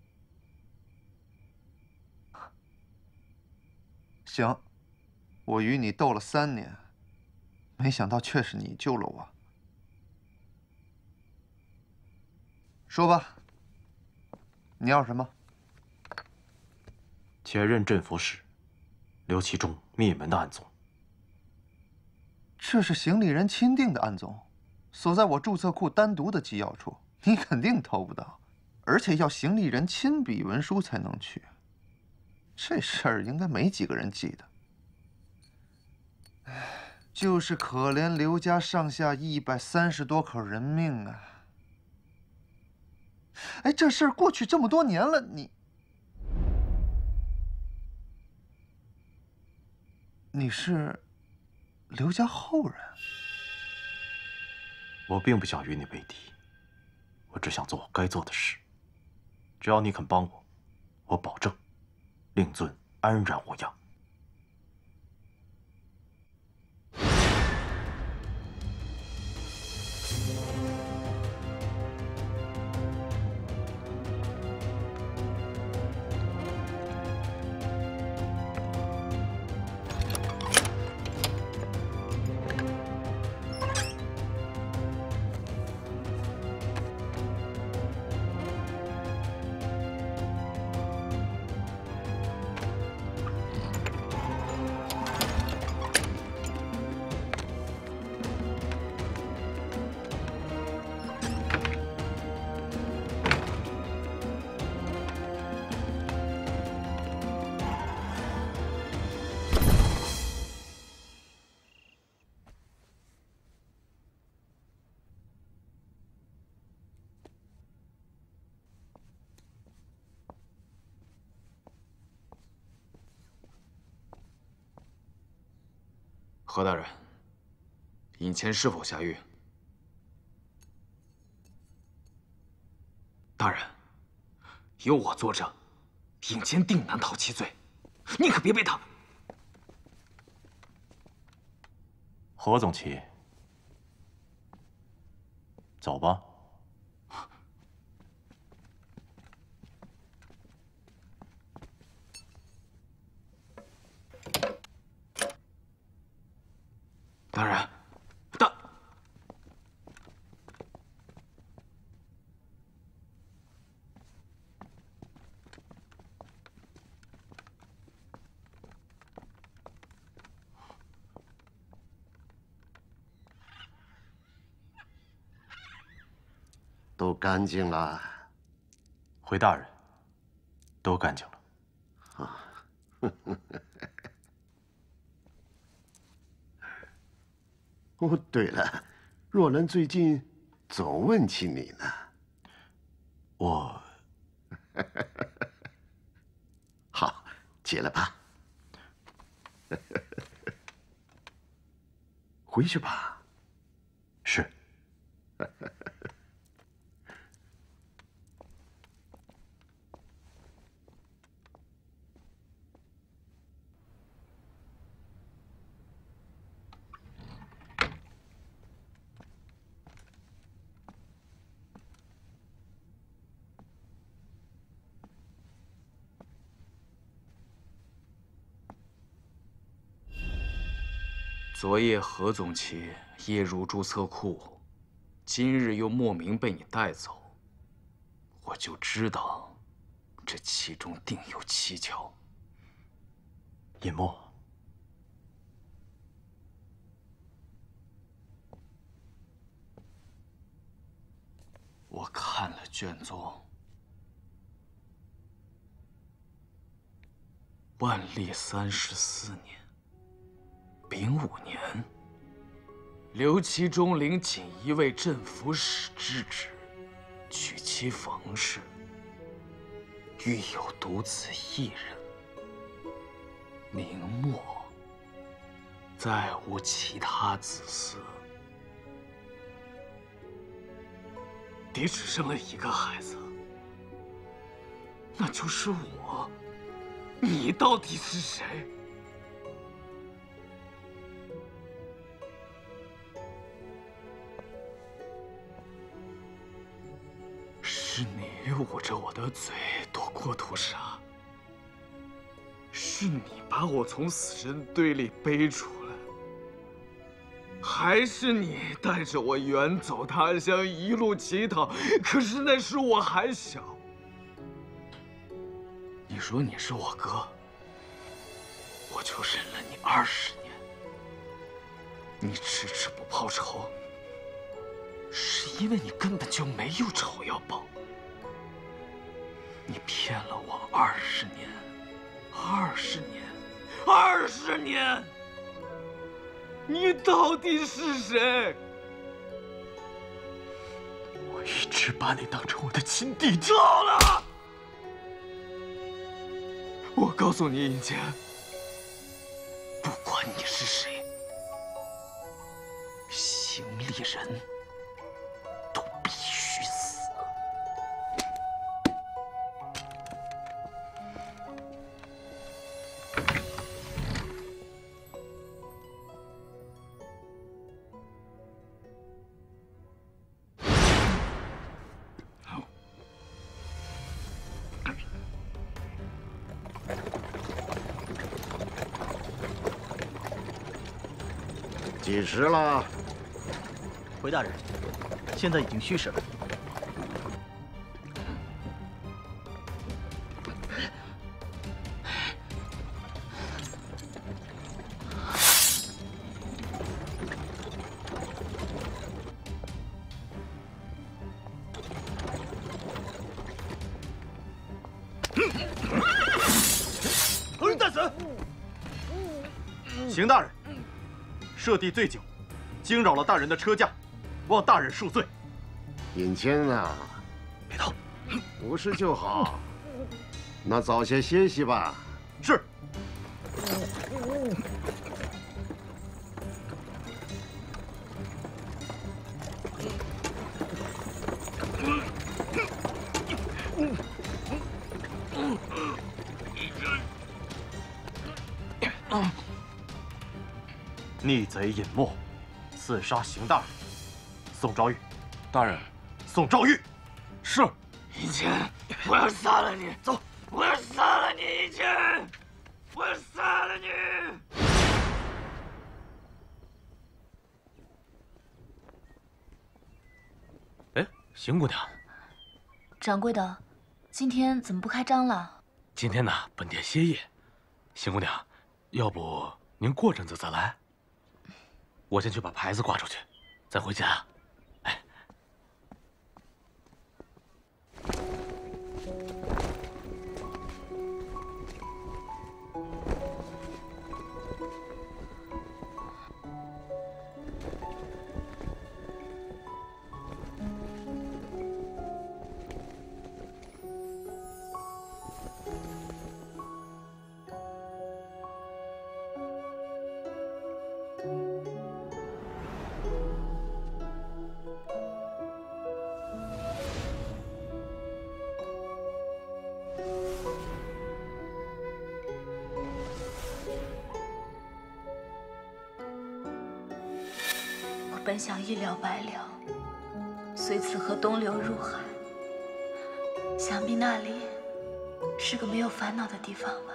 行，我与你斗了三年，没想到却是你救了我。说吧，你要什么？ 前任镇抚使刘其中灭门的暗宗。 这是邢立人钦定的暗宗，锁在我注册库单独的机要处，你肯定偷不到，而且要邢立人亲笔文书才能去。这事儿应该没几个人记得。唉，就是可怜刘家上下一百三十多口人命啊！哎，这事儿过去这么多年了，你你是刘家后人？ 我并不想与你为敌，我只想做我该做的事。只要你肯帮我，我保证。令尊安然无恙。 何大人，尹谦是否下狱？大人，有我作证，尹谦定难逃其罪，你可别被他。 何总旗，走吧。 大人，大都干净了。 回大人，都干净了。 啊，哦，对了，若兰最近总问起你呢。 我好，起来吧。回去吧。 是。 昨夜何总旗夜入注册库，今日又莫名被你带走，我就知道这其中定有蹊跷。 尹墨， 我看了卷宗，万历三十四年。 丙午年，刘琦中领锦衣卫镇抚使之职，娶妻冯氏。育有独子一人，名默。再无其他子嗣。爹只生了一个孩子，那就是我。你到底是谁？ 是你捂着我的嘴躲过屠杀，是你把我从死神堆里背出来，还是你带着我远走他乡，一路乞讨？可是那时我还小。你说你是我哥，我就忍了你二十年。你迟迟不报仇，是因为你根本就没有仇要报。 你骗了我二十年，二十年，二十年！你到底是谁？ 我一直把你当成我的亲弟弟。 够了！我告诉你，尹谦，不管你是谁，行李人都必须死。 几时了？ 回大人，现在已经戌时了。 何人在此？邢大人。 设地醉酒，惊扰了大人的车驾，望大人恕罪。 尹谦啊， 别动， 不是就好。那早些歇息吧。 是。 逆贼尹默，刺杀邢大人，宋昭玉。 大人， 宋昭玉。 是。 尹谦，我要杀了你！走，我要杀了你，尹谦！我要杀了你！ 哎，邢姑娘， 掌柜的，今天怎么不开张了？ 今天呢，本店歇业。邢姑娘，要不您过阵子再来？我先去把牌子挂出去，再回家。哎。 本想一了百了，随此河东流入海。想必那里是个没有烦恼的地方吧。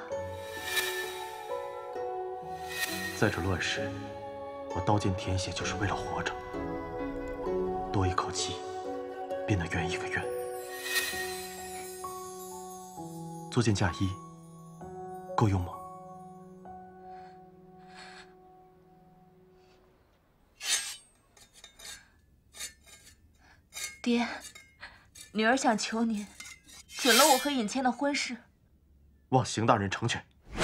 在这乱世，我刀剑舔血就是为了活着。多一口气，便能圆一个愿。做件嫁衣，够用吗？ 爹，女儿想求您，准了我和尹谦的婚事。 望邢大人成全。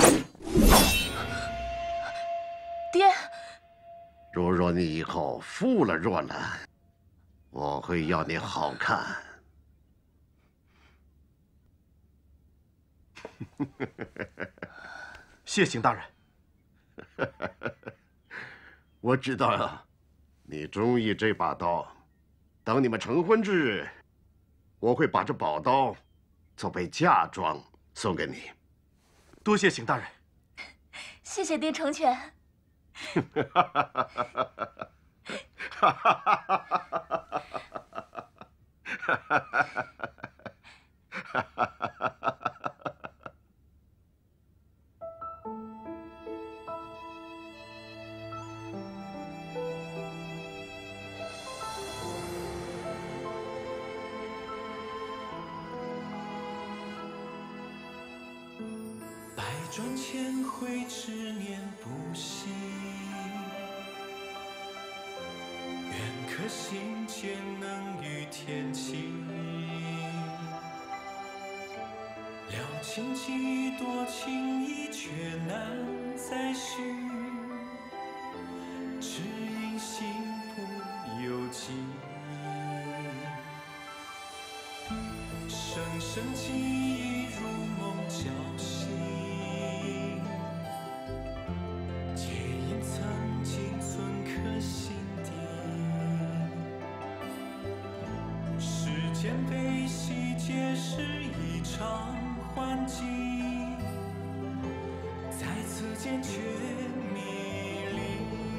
爹， 如若你以后负了若兰，我会要你好看。 谢邢大人。 我知道啊，你中意这把刀。等你们成婚之日，我会把这宝刀作为嫁妆送给你。 多谢邢大人。 谢谢爹成全。 转千回，执念不息。愿颗心间能与天齐。了情几多情意，却难再续。只因心不由己。声声记忆如梦交醒。曾经存颗心底，世间悲喜皆是一场幻境，在此间却迷离。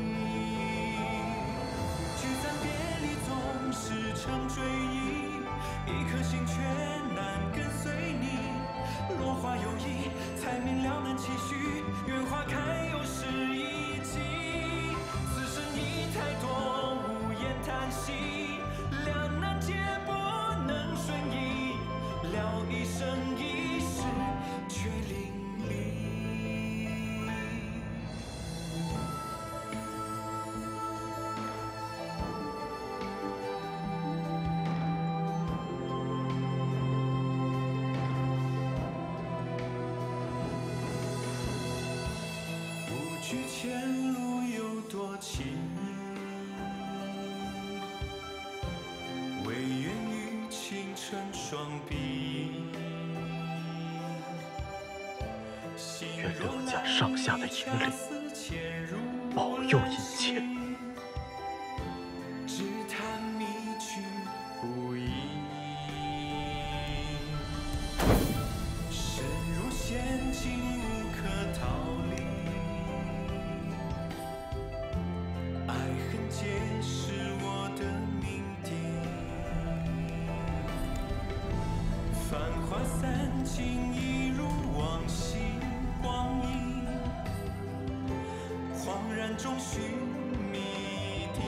聚散别离总是成追忆，一颗心却难跟随你。落花有意，才明了难期许，愿花开又是一季。此生已太多无言叹息，两难皆不能顺意，聊一生一世却淋漓。不惧前路有多情，唯愿与清晨双臂。 愿六家上下的引领保佑一切。 只叹迷局不易，深入陷阱无可逃离。 情一如往昔光阴，恍然中寻谜底。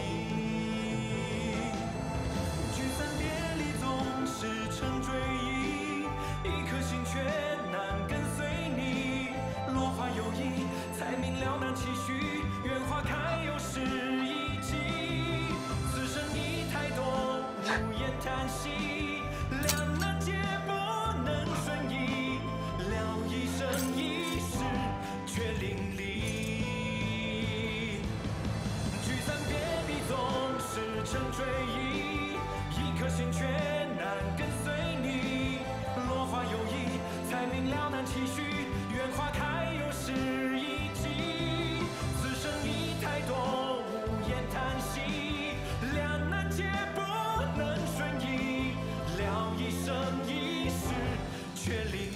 聚散别离总是成追忆，一颗心却难跟随你。落花有意，才明了难期许。愿花开又是一季，此生已太多无言叹息。两难皆不能顺意，聊一生一世却淋漓。聚散别离总是成追忆，一颗心却难跟随你。落花有意，才明了难期许。愿花开又是一季，此生已太多无言叹息。两难皆不能顺意，聊一生一世却淋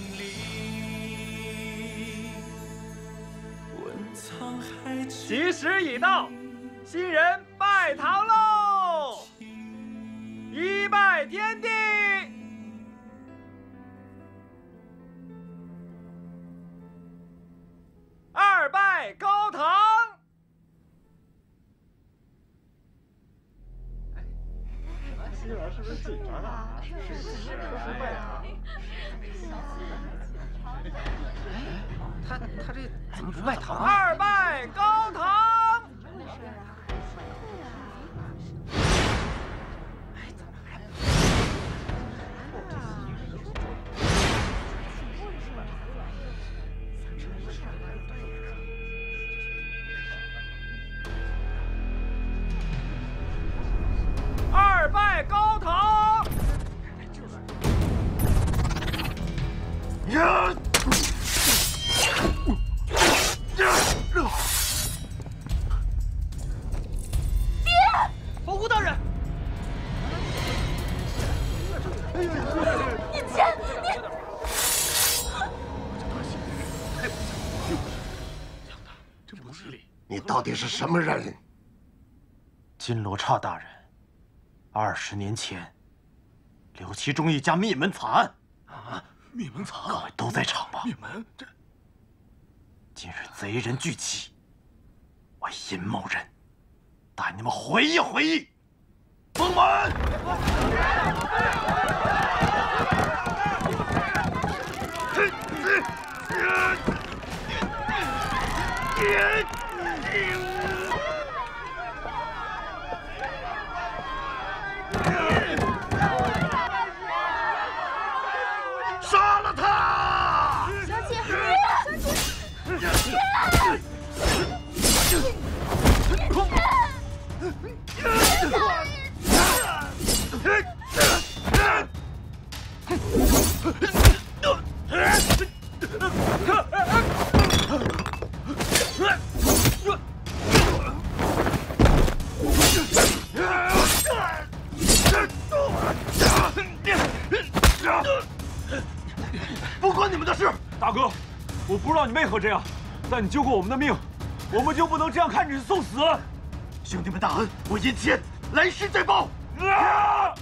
漓。问沧海之吉时已到，新人拜堂喽！一拜天地，二拜高堂。 新郎是不是紧张啊？是是是，拜堂。 他他这怎么不拜堂？ 二拜高堂。二拜高堂。 呀！ 爹！保护大人！ 你chết！你！ 真不失礼。 你到底是什么人？ 金罗刹大人，二十年前，刘其中一家灭门惨案啊！灭门惨案， 各位都在场吧？ 灭门这。 今日贼人聚集，我尹某人带你们回忆回忆。封门！ 杀了他！ 小姐，小姐， 不关你们的事。大哥，我不知道你为何这样，但你救过我们的命，我们就不能这样看着你送死。 兄弟们大恩，我殷切来世再报。 啊！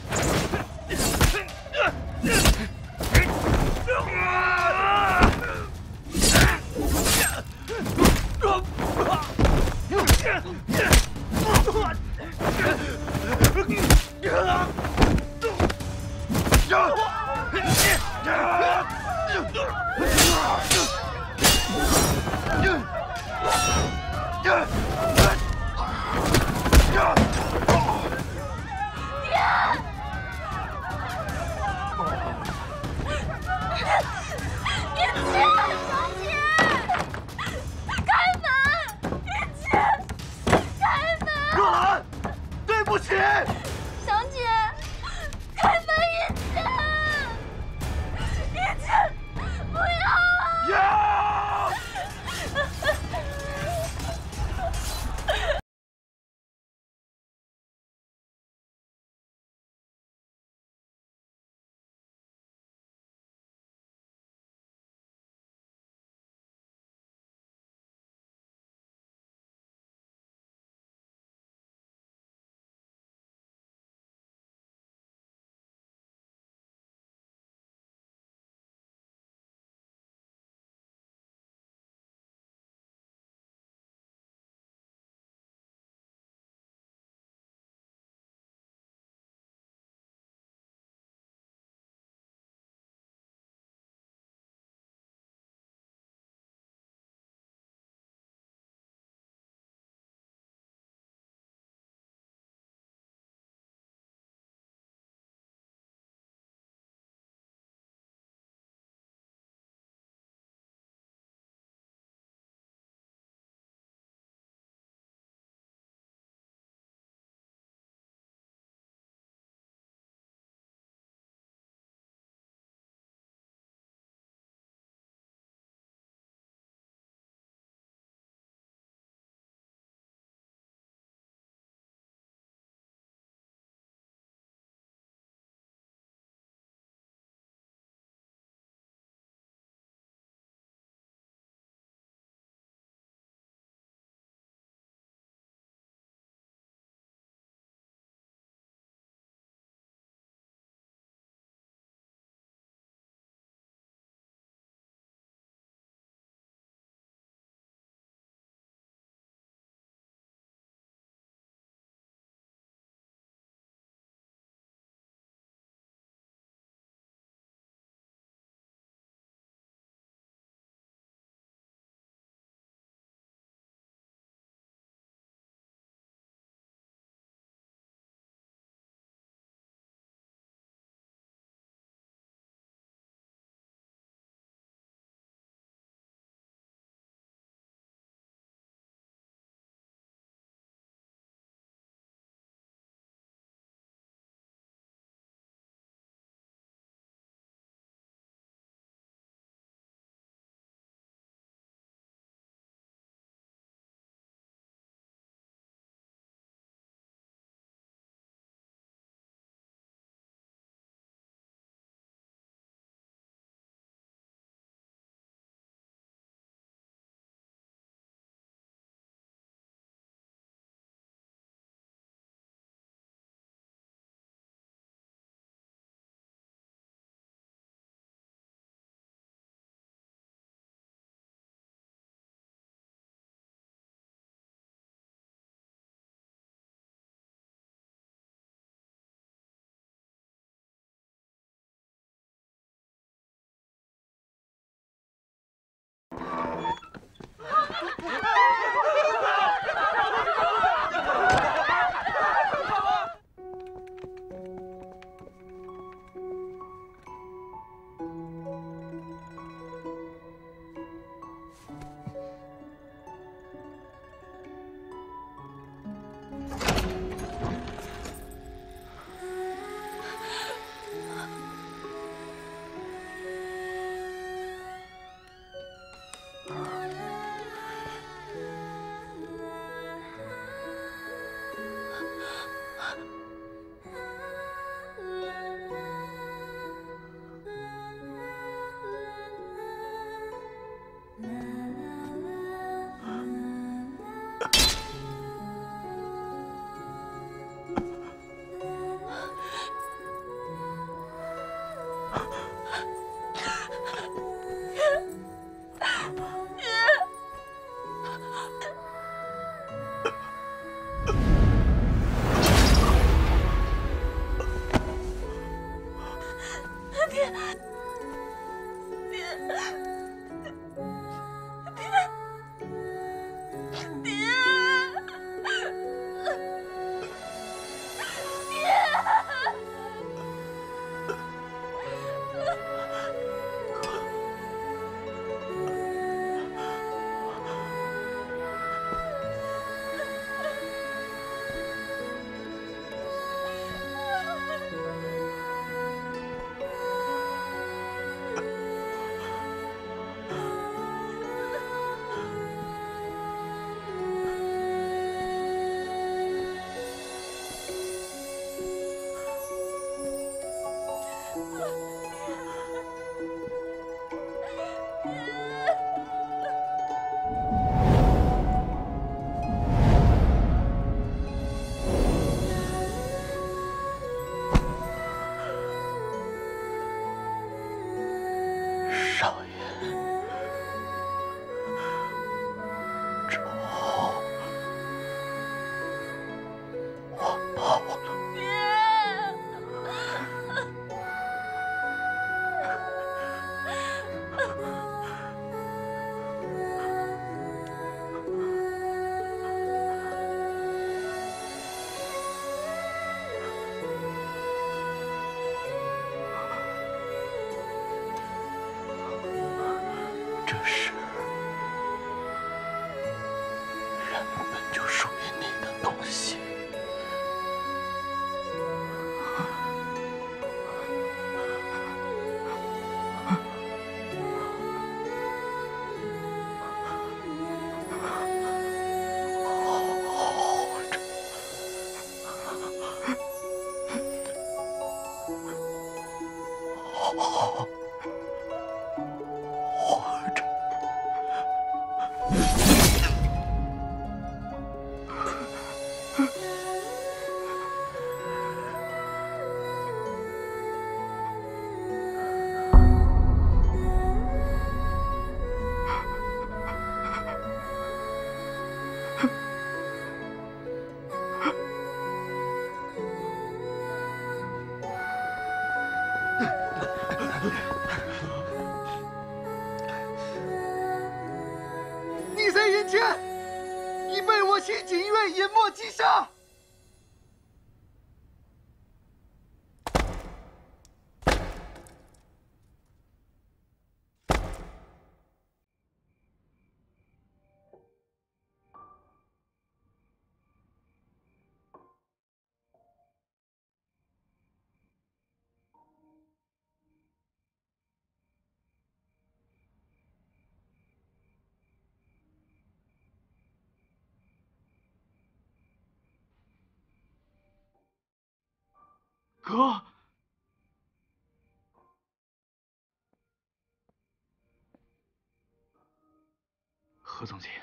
爹，爹，爹，爹， 少爷，之后我跑了。这是原本就属于你的东西。活着，活。活着。 你在眼前，已被我秦锦衣卫隐没击杀。 哥，何总监，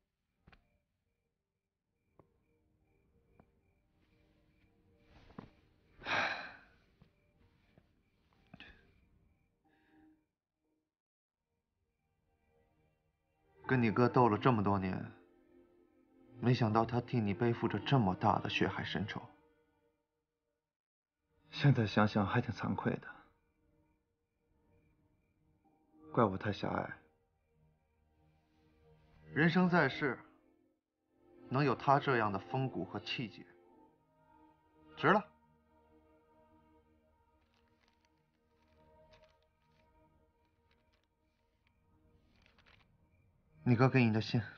跟你哥斗了这么多年，没想到他替你背负着这么大的血海深仇。现在想想还挺惭愧的，怪我太狭隘。人生在世，能有他这样的风骨和气节，值了。你哥给你的信。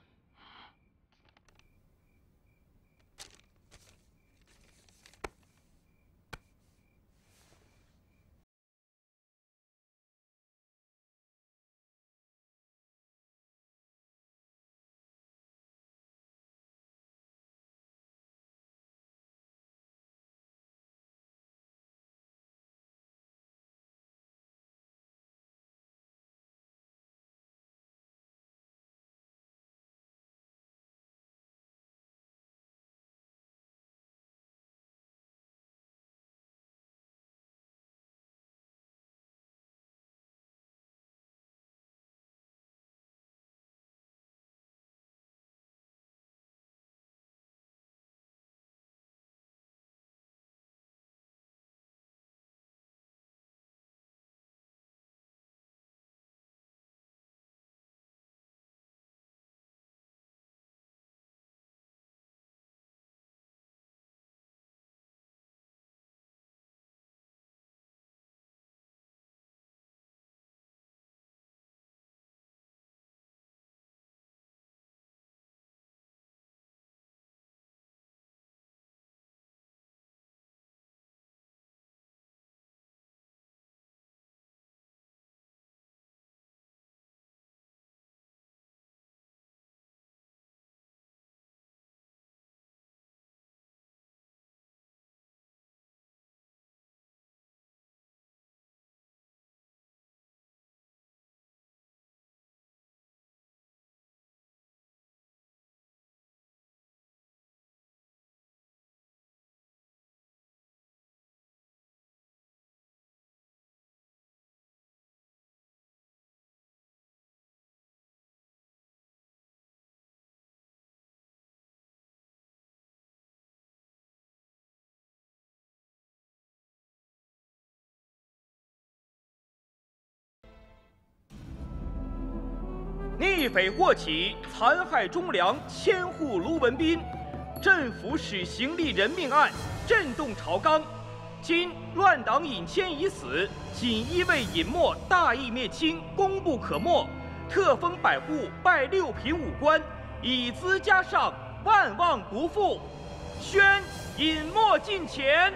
逆匪祸起，残害忠良千户卢文彬，镇抚使行立人命案震动朝纲。今乱党尹谦已死，锦衣卫尹默大义灭亲，功不可没。特封百户拜六品武官，以资加上，万望不负。宣尹默进前。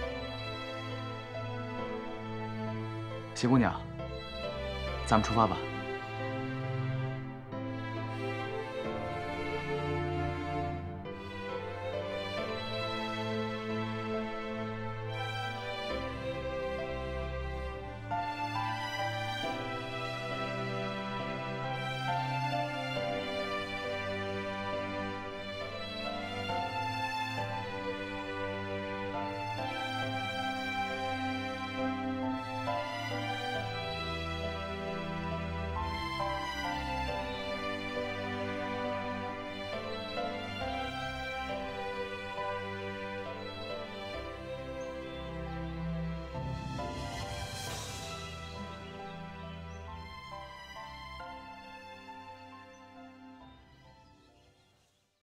秦姑娘，咱们出发吧。